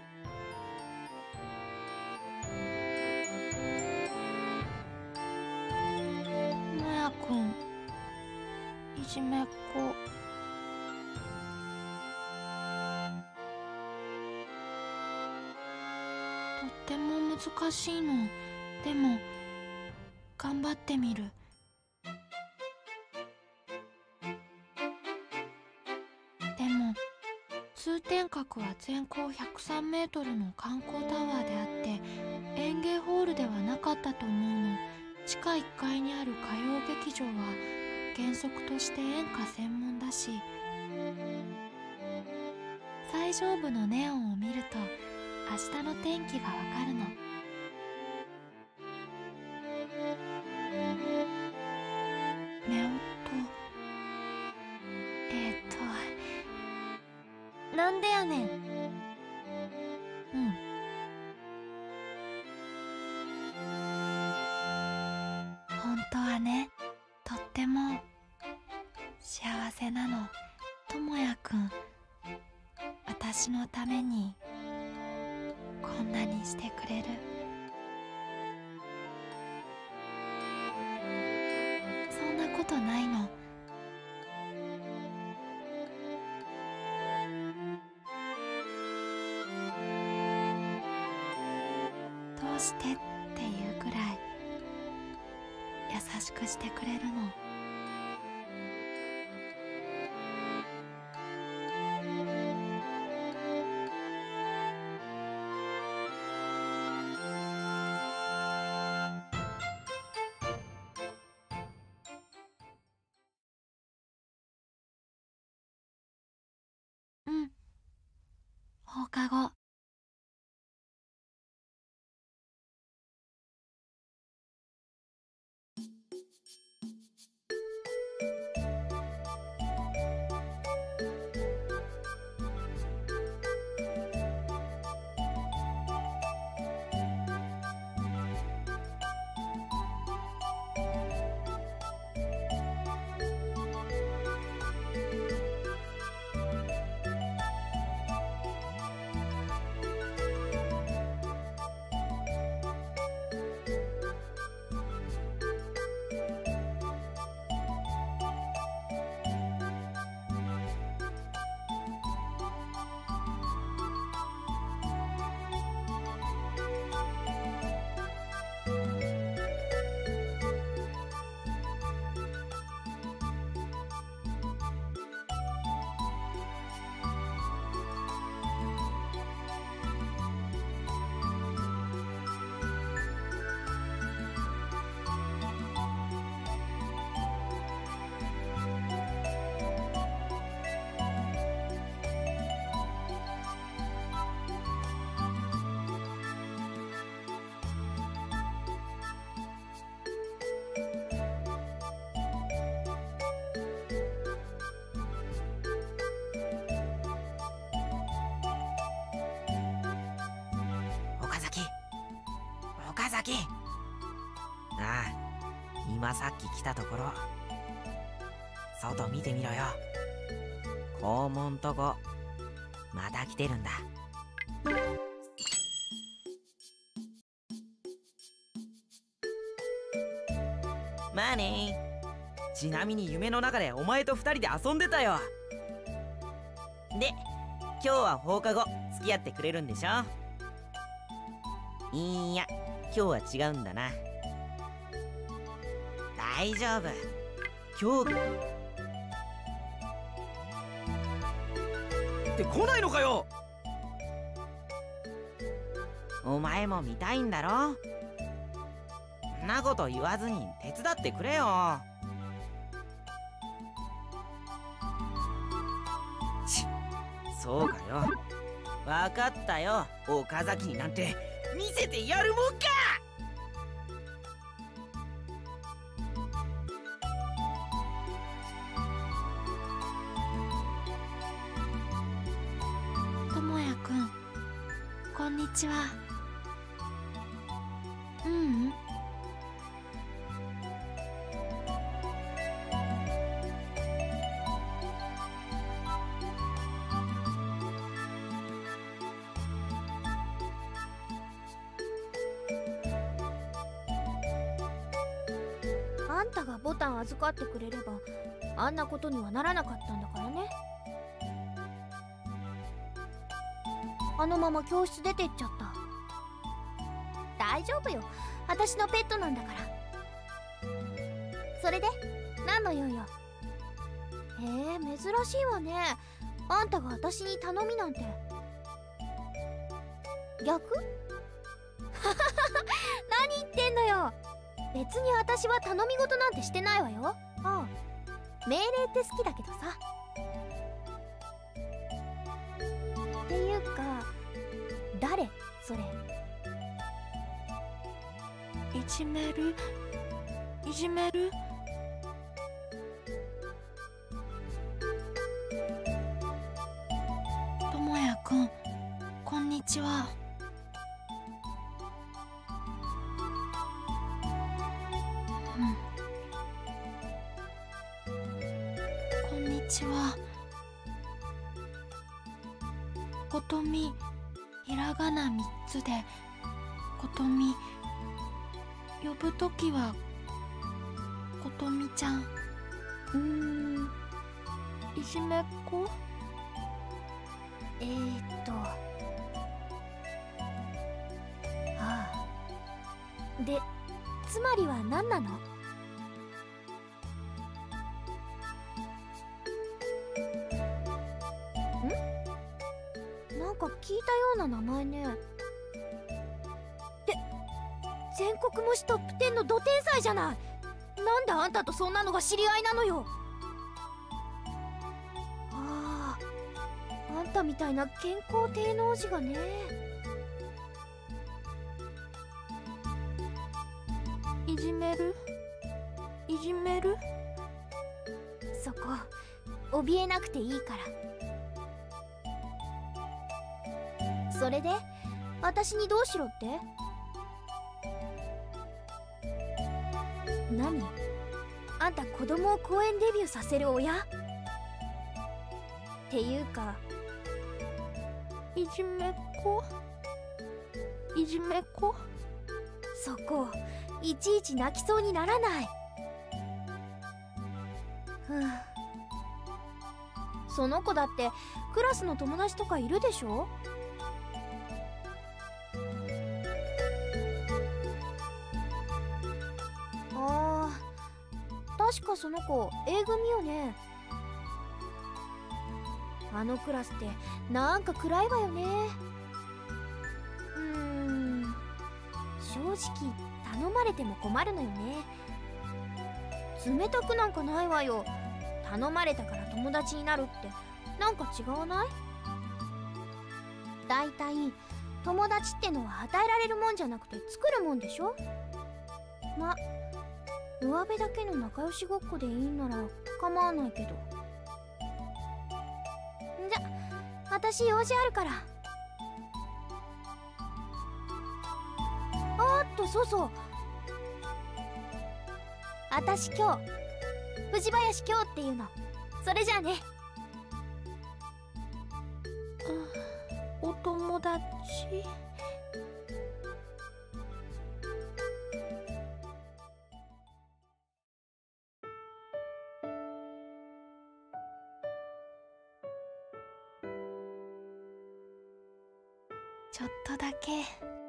S4: もやくん、いじめっ子。とっても難しいの。でも頑張ってみる。でも通天閣は全高ひゃくさんメートルの観光タワーであって演芸ホールではなかったと思うの。地下いっかいにある歌謡劇場は原則として演歌専門だし、最上部のネオンを見ると明日の天気がわかるの。目音とえっとなんでやねん。うん、本当はね、とっても幸せなの。ともやくん、私のためにこんなにしてくれる。そんなことないの。どうしてっていうくらい優しくしてくれるの。うん、放課後。
S1: 岡崎、岡崎。ああ、今さっき来たところ。外見てみろよ。校門とこまた来てるんだ。まあね。
S2: ちなみに夢の中でお前と二人で遊んでたよ。
S1: で、今日は放課後付き合ってくれるんでしょ。いいや、今日は違うんだな。大丈夫。今日
S2: って来ないのかよ。
S1: お前も見たいんだろ。んなこと言わずに手伝ってくれよ。ちそうかよ。分かったよ。岡崎になんて見せてやるもんか。
S4: ともやくん、こんにちは。ううん、
S3: あんたがボタン預かってくれればあんなことにはならなかったんだからね。あのまま教室出てっちゃった。大丈夫よ、私のペットなんだから。それで何の用よ。へえ、珍しいわね。あんたが私に頼みなんて。逆何言ってんのよ。別に私は頼み事なんてしてないわよ。ああ、命令って好きだけどさ。っていうか、誰それ。
S4: いじめるいじめる。ともやくん、こんにちは。うん、こんにちは。ことみ、ひらがなみっつでことみ。呼ぶときはことみちゃん。うーん、いじめっ子。
S3: えーっとああ、でつまりは何なの。 な名前ね。で、全国模試トップじゅうのド天才じゃない。なんであんたとそんなのが知り合いなのよ。ああ、あんたみたいな健康低能児がね。
S4: いじめるいじめる。
S3: そこ怯えなくていいから。それで私にどうしろって？何？あんた子供を公園デビューさせる親？っていうか、
S4: いじめっ子いじめっ子。
S3: そこいちいち泣きそうにならない。ふう。その子だってクラスの友達とかいるでしょ？ああ、確かその子 A 組よね。あのクラスってなんか暗いわよね。うーん、正直頼まれても困るのよね。冷たくなんかないわよ。頼まれたから友達になるってなんか違わない？だいたい友達ってのは与えられるもんじゃなくて作るもんでしょ。ま、上辺だけの仲良しごっこでいいんなら構わないけど。じゃ、私用事あるから。あーっと、そうそう、私今日藤林今日っていうの。それじゃあね。
S4: お友達。ちょっとだけ。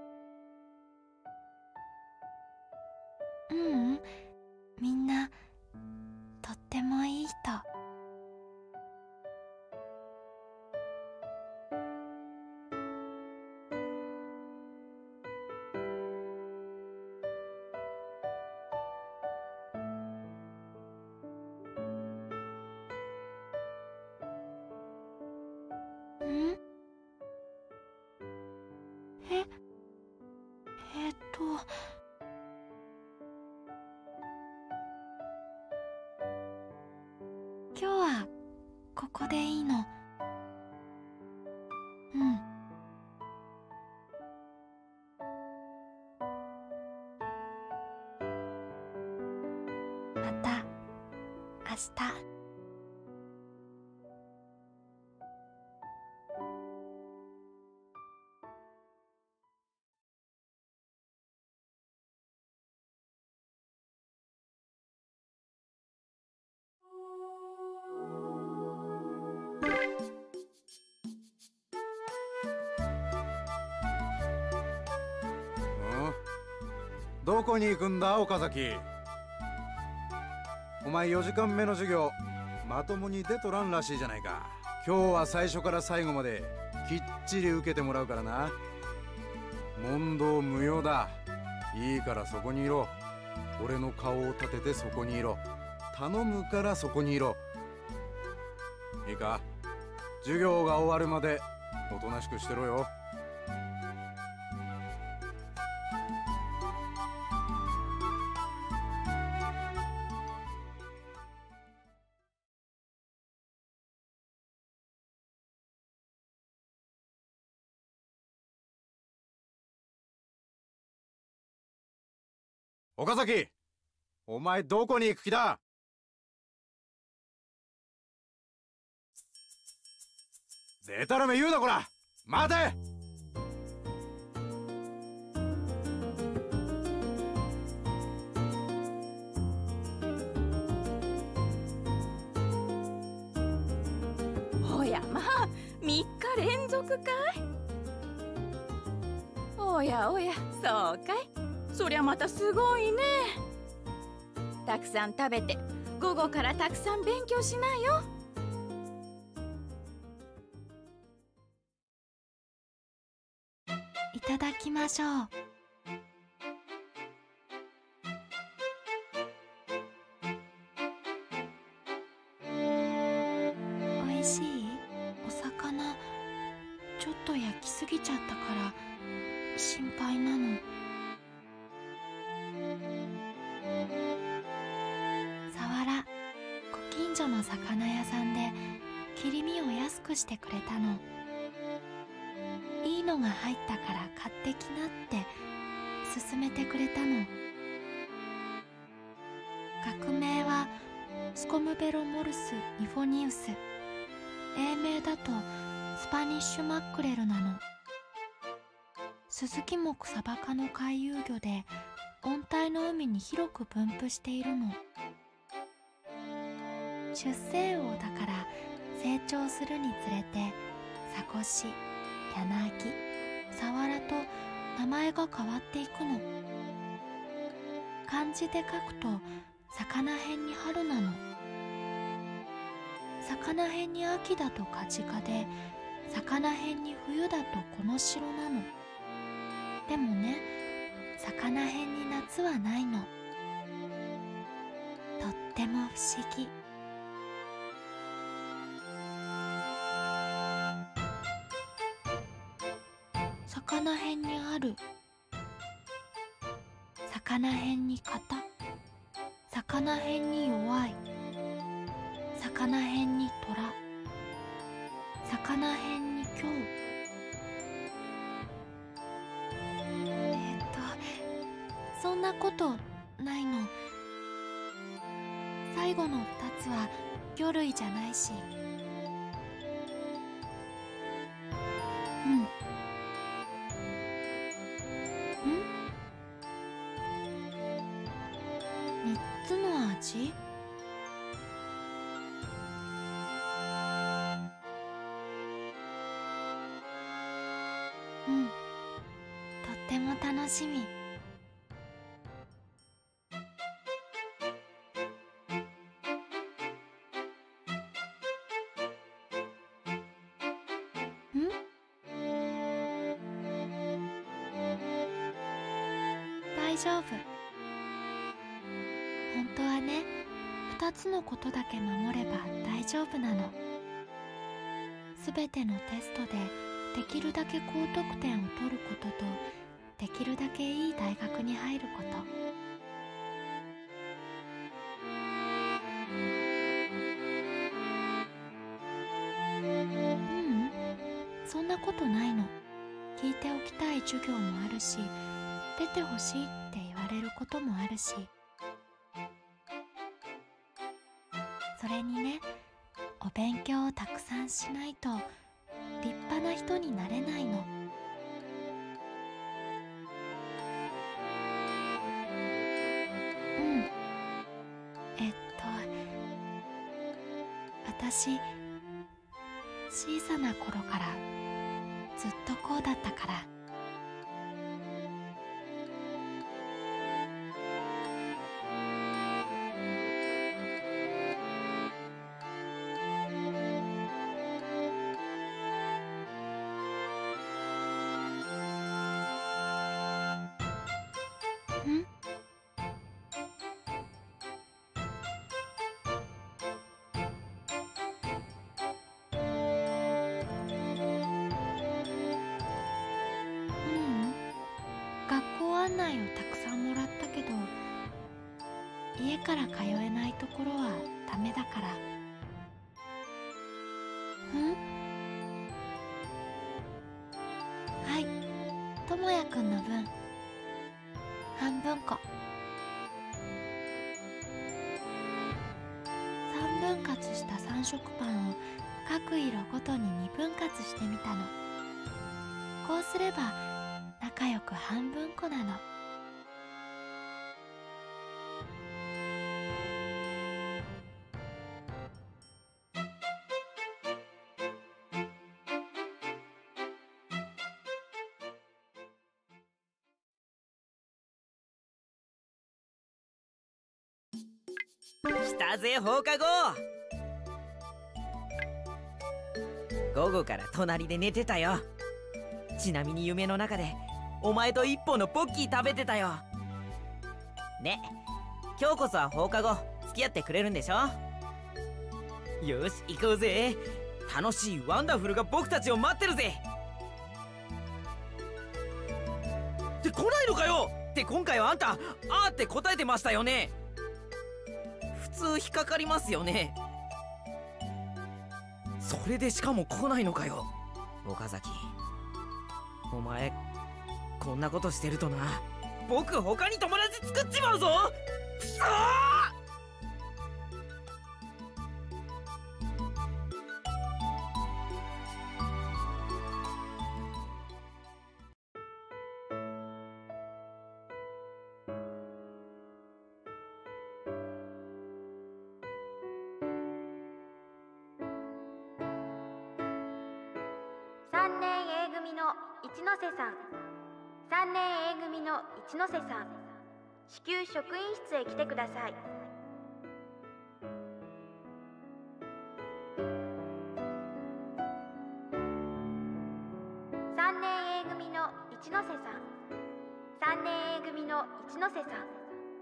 S4: ううん、みんなとってもいい人。ん？え、えっと今日はここでいいの。うん。また明日。
S7: どこに行くんだ岡崎。お前よじかんめの授業まともに出とらんらしいじゃないか。今日は最初から最後まできっちり受けてもらうからな。問答無用だ。いいからそこにいろ。俺の顔を立ててそこにいろ。頼むからそこにいろ。いいか、授業が終わるまでおとなしくしてろよ。岡崎、お前どこに行く気だ。でたらめ言うなこら。待て。
S6: おやまあ、みっか連続かい。おやおや、そうかい。そりゃまたすごいね。たくさん食べて午後からたくさん勉強しないよ。
S4: いただきましょう。おいしい？お魚ちょっと焼きすぎちゃったから心配なの。さわら、ご近所の魚屋さんで切り身を安くしてくれたの。いいのが入ったから買ってきなって勧めてくれたの。学名はスコムベロモルス・ニフォニウス。英名だとスパニッシュマックレルなの。スズキ目サバ科の回遊魚で温帯の海に広く分布しているの。出世魚だから成長するにつれてサコシ、ヤナギ、サワラと名前が変わっていくの。漢字で書くと魚辺に春なの。魚辺に秋だとカジカで、魚辺に冬だとこの白なの。でもね、魚辺に夏はないの。とっても不思議。魚辺にある、魚辺に型、魚辺に弱い、魚辺に虎、魚辺に凶。えっとそんなことないの。最後の二つは魚類じゃないし。うん三つの味？うん、とっても楽しみ。ん？大丈夫。本当はね、二つのことだけ守れば大丈夫なの。すべてのテストでできるだけ高得点を取ることと、できるだけいい大学に入ること。ううん、そんなことないの。聞いておきたい授業もあるし、出てほしいって言われることもあるし。それにね、お勉強をたくさんしないと立派な人になれないの。うん。えっと私小さな頃からずっとこうだったから。ん？ううん、学校案内をたくさんもらったけど、家から通えないところはダメだから。ん？はい、ともやくんの分半分こ。三分割した三色パンを各色ごとに二分割してみたの。こうすれば仲良く半分こなの。
S1: 来たぜ放課後。午後から隣で寝てたよ。
S2: ちなみに夢の中でお前と一本のポッキー食べてたよ。ね、今日こそは放課後付き合ってくれるんでしょ。よし行こうぜ。楽しいワンダフルが僕たちを待ってるぜ。って来ないのかよ。って今回はあんた「あー」って答えてましたよね。普通引っかかりますよね。それでしかも来ないのかよ。岡崎、お前こんなことしてるとな、僕他に友達作っちまうぞ。くそー。
S8: さんねん A 組の一ノ瀬さん、さんねん A 組の一ノ瀬さん、至急職員室へ来てください。さんねん A 組の一ノ瀬さん、さんねん A 組の一ノ瀬さん。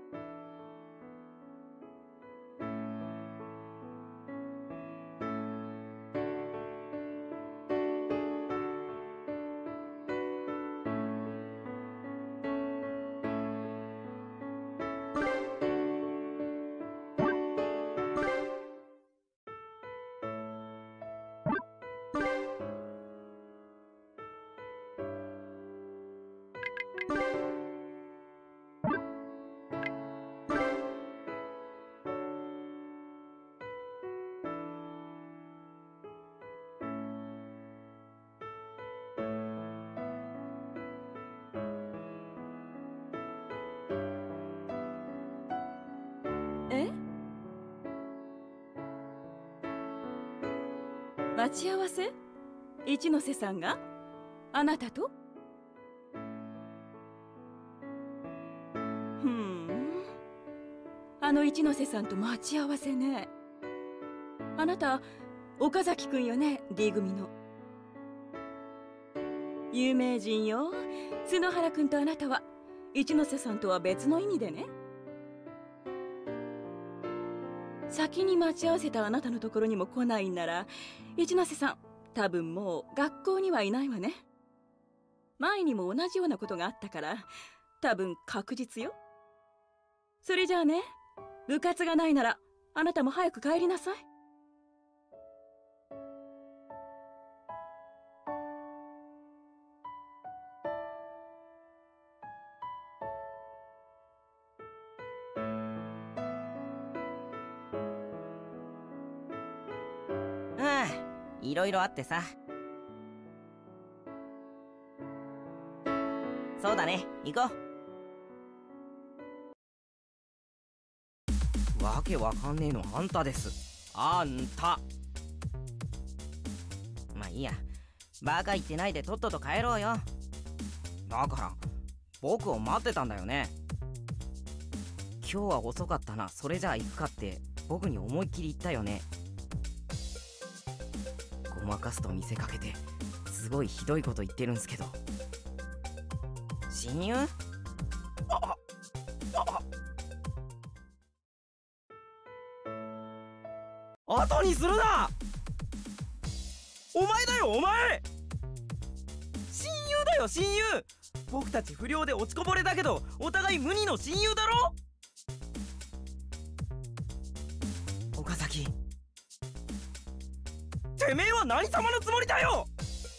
S6: え？待ち合わせ？一ノ瀬さんがあなたと？ふん、あの一ノ瀬さんと待ち合わせね。あなた岡崎くんよね、 D 組の。有名人よ。角原くんとあなたは一ノ瀬さんとは別の意味でね。先に待ち合わせたあなたのところにも来ないんなら、一ノ瀬さん多分もう学校にはいないわね。前にも同じようなことがあったから多分確実よ。それじゃあね、部活がないならあなたも早く帰りなさい。
S2: いろいろあってさ。そうだね、行こう。わけわかんねえのあんたです。あんた。まあいいや、バカ言ってないでとっとと帰ろうよ。だから僕を待ってたんだよね。今日は遅かったな、それじゃあ行くかって僕に思いっきり言ったよね。ごまかすと見せかけてすごいひどいこと言ってるんすけど。親友？あああ後にするな。お前だよお前。親友だよ親友。僕たち不良で落ちこぼれだけどお互い無二の親友だろ。岡崎、てめえは何様のつもりだよ。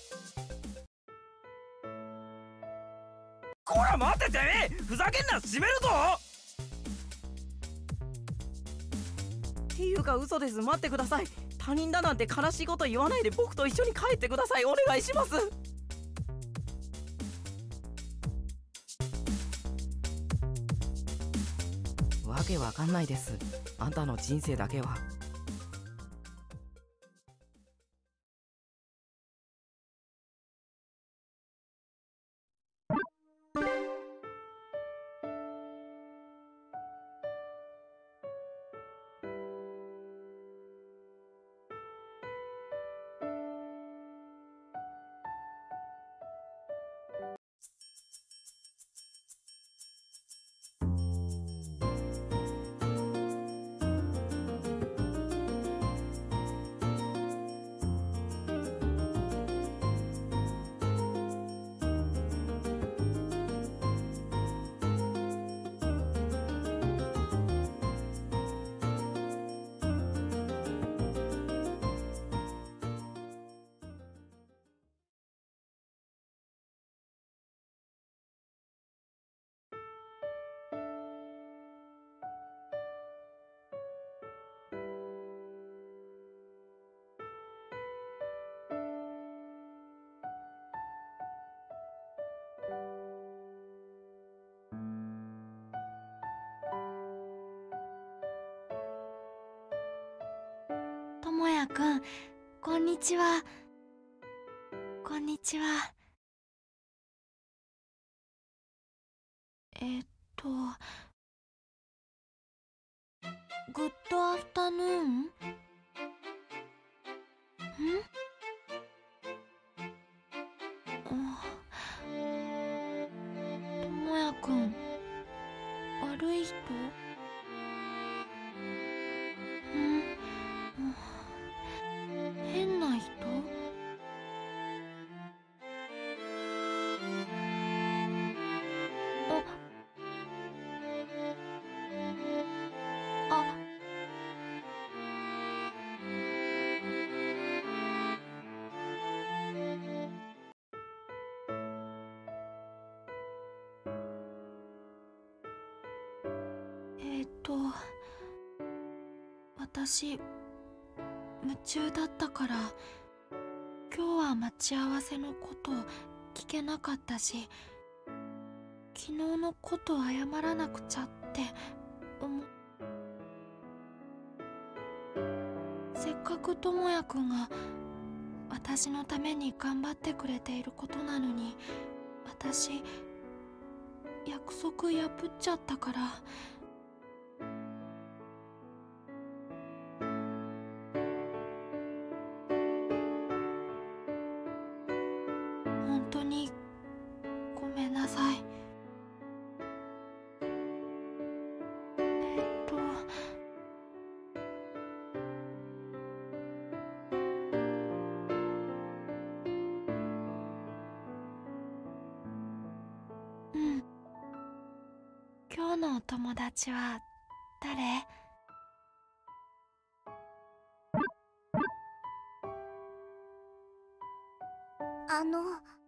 S2: こら待っててめえ、ふざけんな、閉めるぞ。っていうか嘘です、待ってください。他人だなんて悲しいこと言わないで僕と一緒に帰ってください、お願いします。わけわかんないです、あんたの人生だけは。
S4: 也くん、こんにちは。こんにちは。えっとグッドアフタヌーン？ん？ともやくん、悪い人？ん？変な人？ああえっと私夢中だったから今日は待ち合わせのこと聞けなかったし、昨日のこと謝らなくちゃって思っせっかくともやくんが私のために頑張ってくれていることなのに、私約束破っちゃったから。本当にごめんなさい。えっとうん。今日のお友達は誰？
S3: あの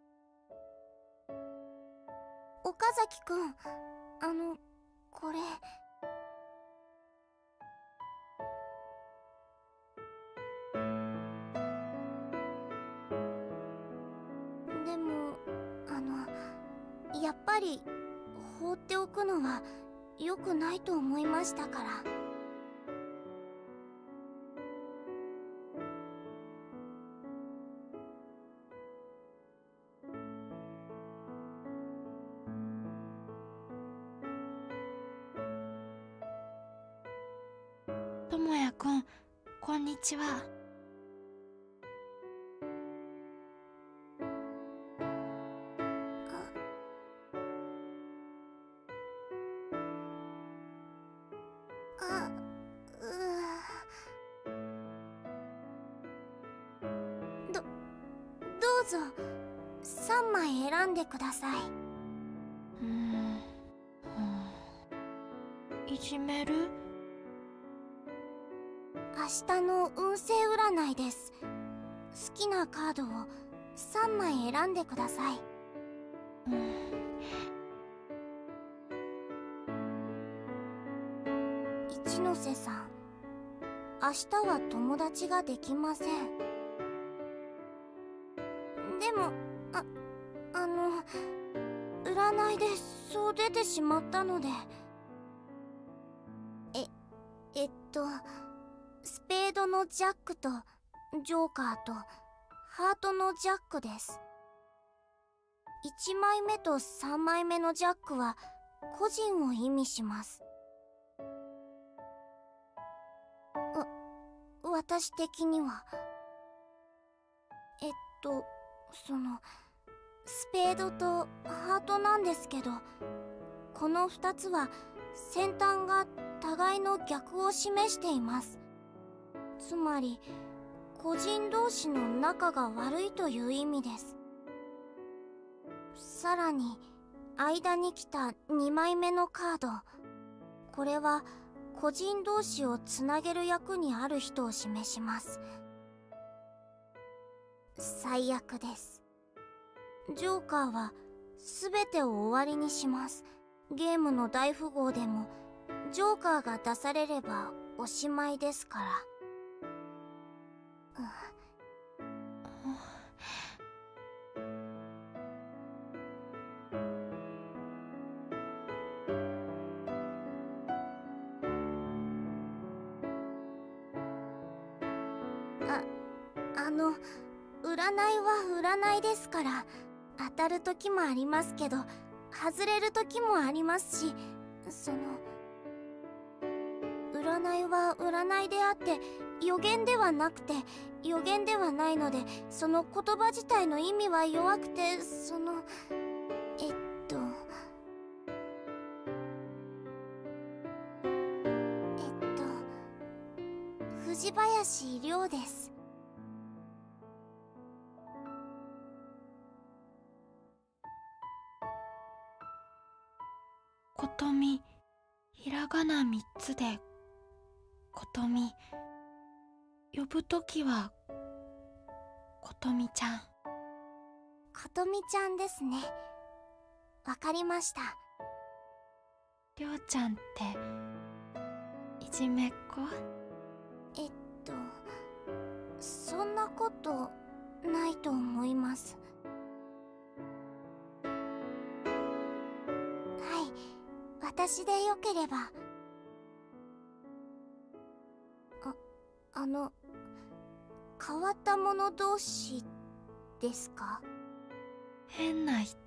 S3: 岡崎くん、あのこれでもあのやっぱり放っておくのは良くないと思いましたから。
S4: ともやくん、こんにちは。
S3: あ、うどどうぞさんまい選んでください。
S4: うーん、いじめる？
S3: 明日の運勢占いです。好きなカードをさんまい選んでください。
S4: うん、
S3: 一ノ瀬さん、明日は友達ができません。でもああの占いでそう出てしまったので。ええっとスペードのジャックとジョーカーとハートのジャックです。いちまいめとさんまいめのジャックは個人を意味します。わ私的にはえっとそのスペードとハートなんですけど、このふたつは先端が互いの逆を示しています。つまり個人同士の仲が悪いという意味です。さらに間に来たにまいめのカード、これは個人同士をつなげる役にある人を示します。最悪です。ジョーカーは全てを終わりにします。ゲームの大富豪でもジョーカーが出されればおしまいですから。あの占いは占いですから、当たる時もありますけど外れる時もありますし、その占いは占いであって予言ではなくて予言ではないので、その言葉自体の意味は弱くて、そのえっとえっと藤林亮です。
S4: ことみ、ひらがなみっつでことみ。呼ぶときはことみちゃん。
S3: ことみちゃんですね。わかりました。
S4: りょうちゃんっていじめっ子？
S3: えっとそんなことないと思います。はい、私でよければ。あ、あの変わった者同士ですか？
S4: 変な人？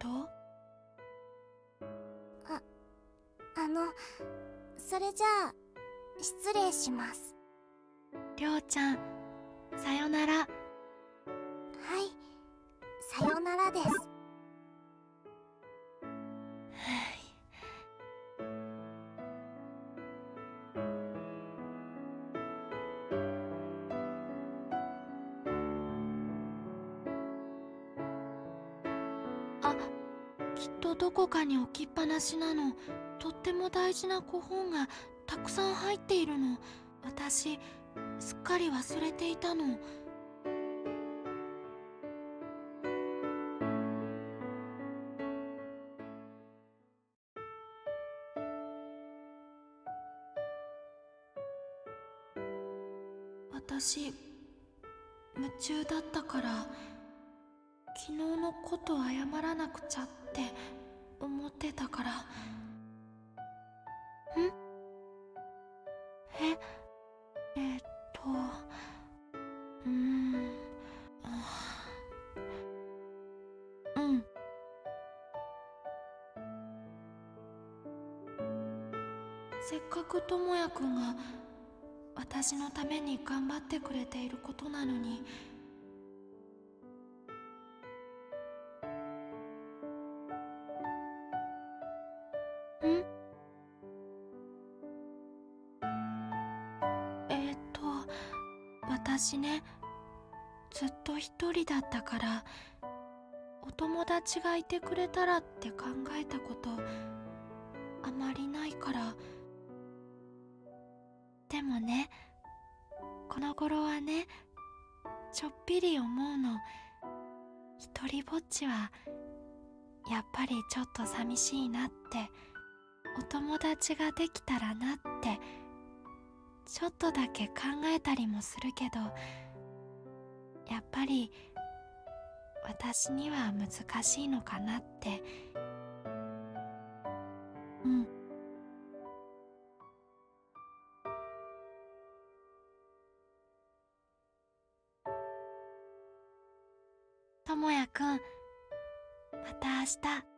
S3: あ、あのそれじゃあ失礼します。
S4: りょうちゃん、さよなら。
S3: はい、さよならです。
S4: あ、きっとどこかに置きっぱなしなの。とっても大事な古本がたくさん入っているの。私すっかり忘れていたの。私夢中だったから昨日のこと謝らなくちゃって思ってたから。ん？ええっとうーんうんせっかくともやくんが私のために頑張ってくれていることなのに。ん？えっと私ね、ずっと一人だったからお友達がいてくれたらって考えたことあまりないから。でもね、この頃はね、ちょっぴり思うの。一人ぼっちはやっぱりちょっと寂しいなって、お友達ができたらなってちょっとだけ考えたりもするけど、やっぱり私には難しいのかなって。うん。ともやくん、また明日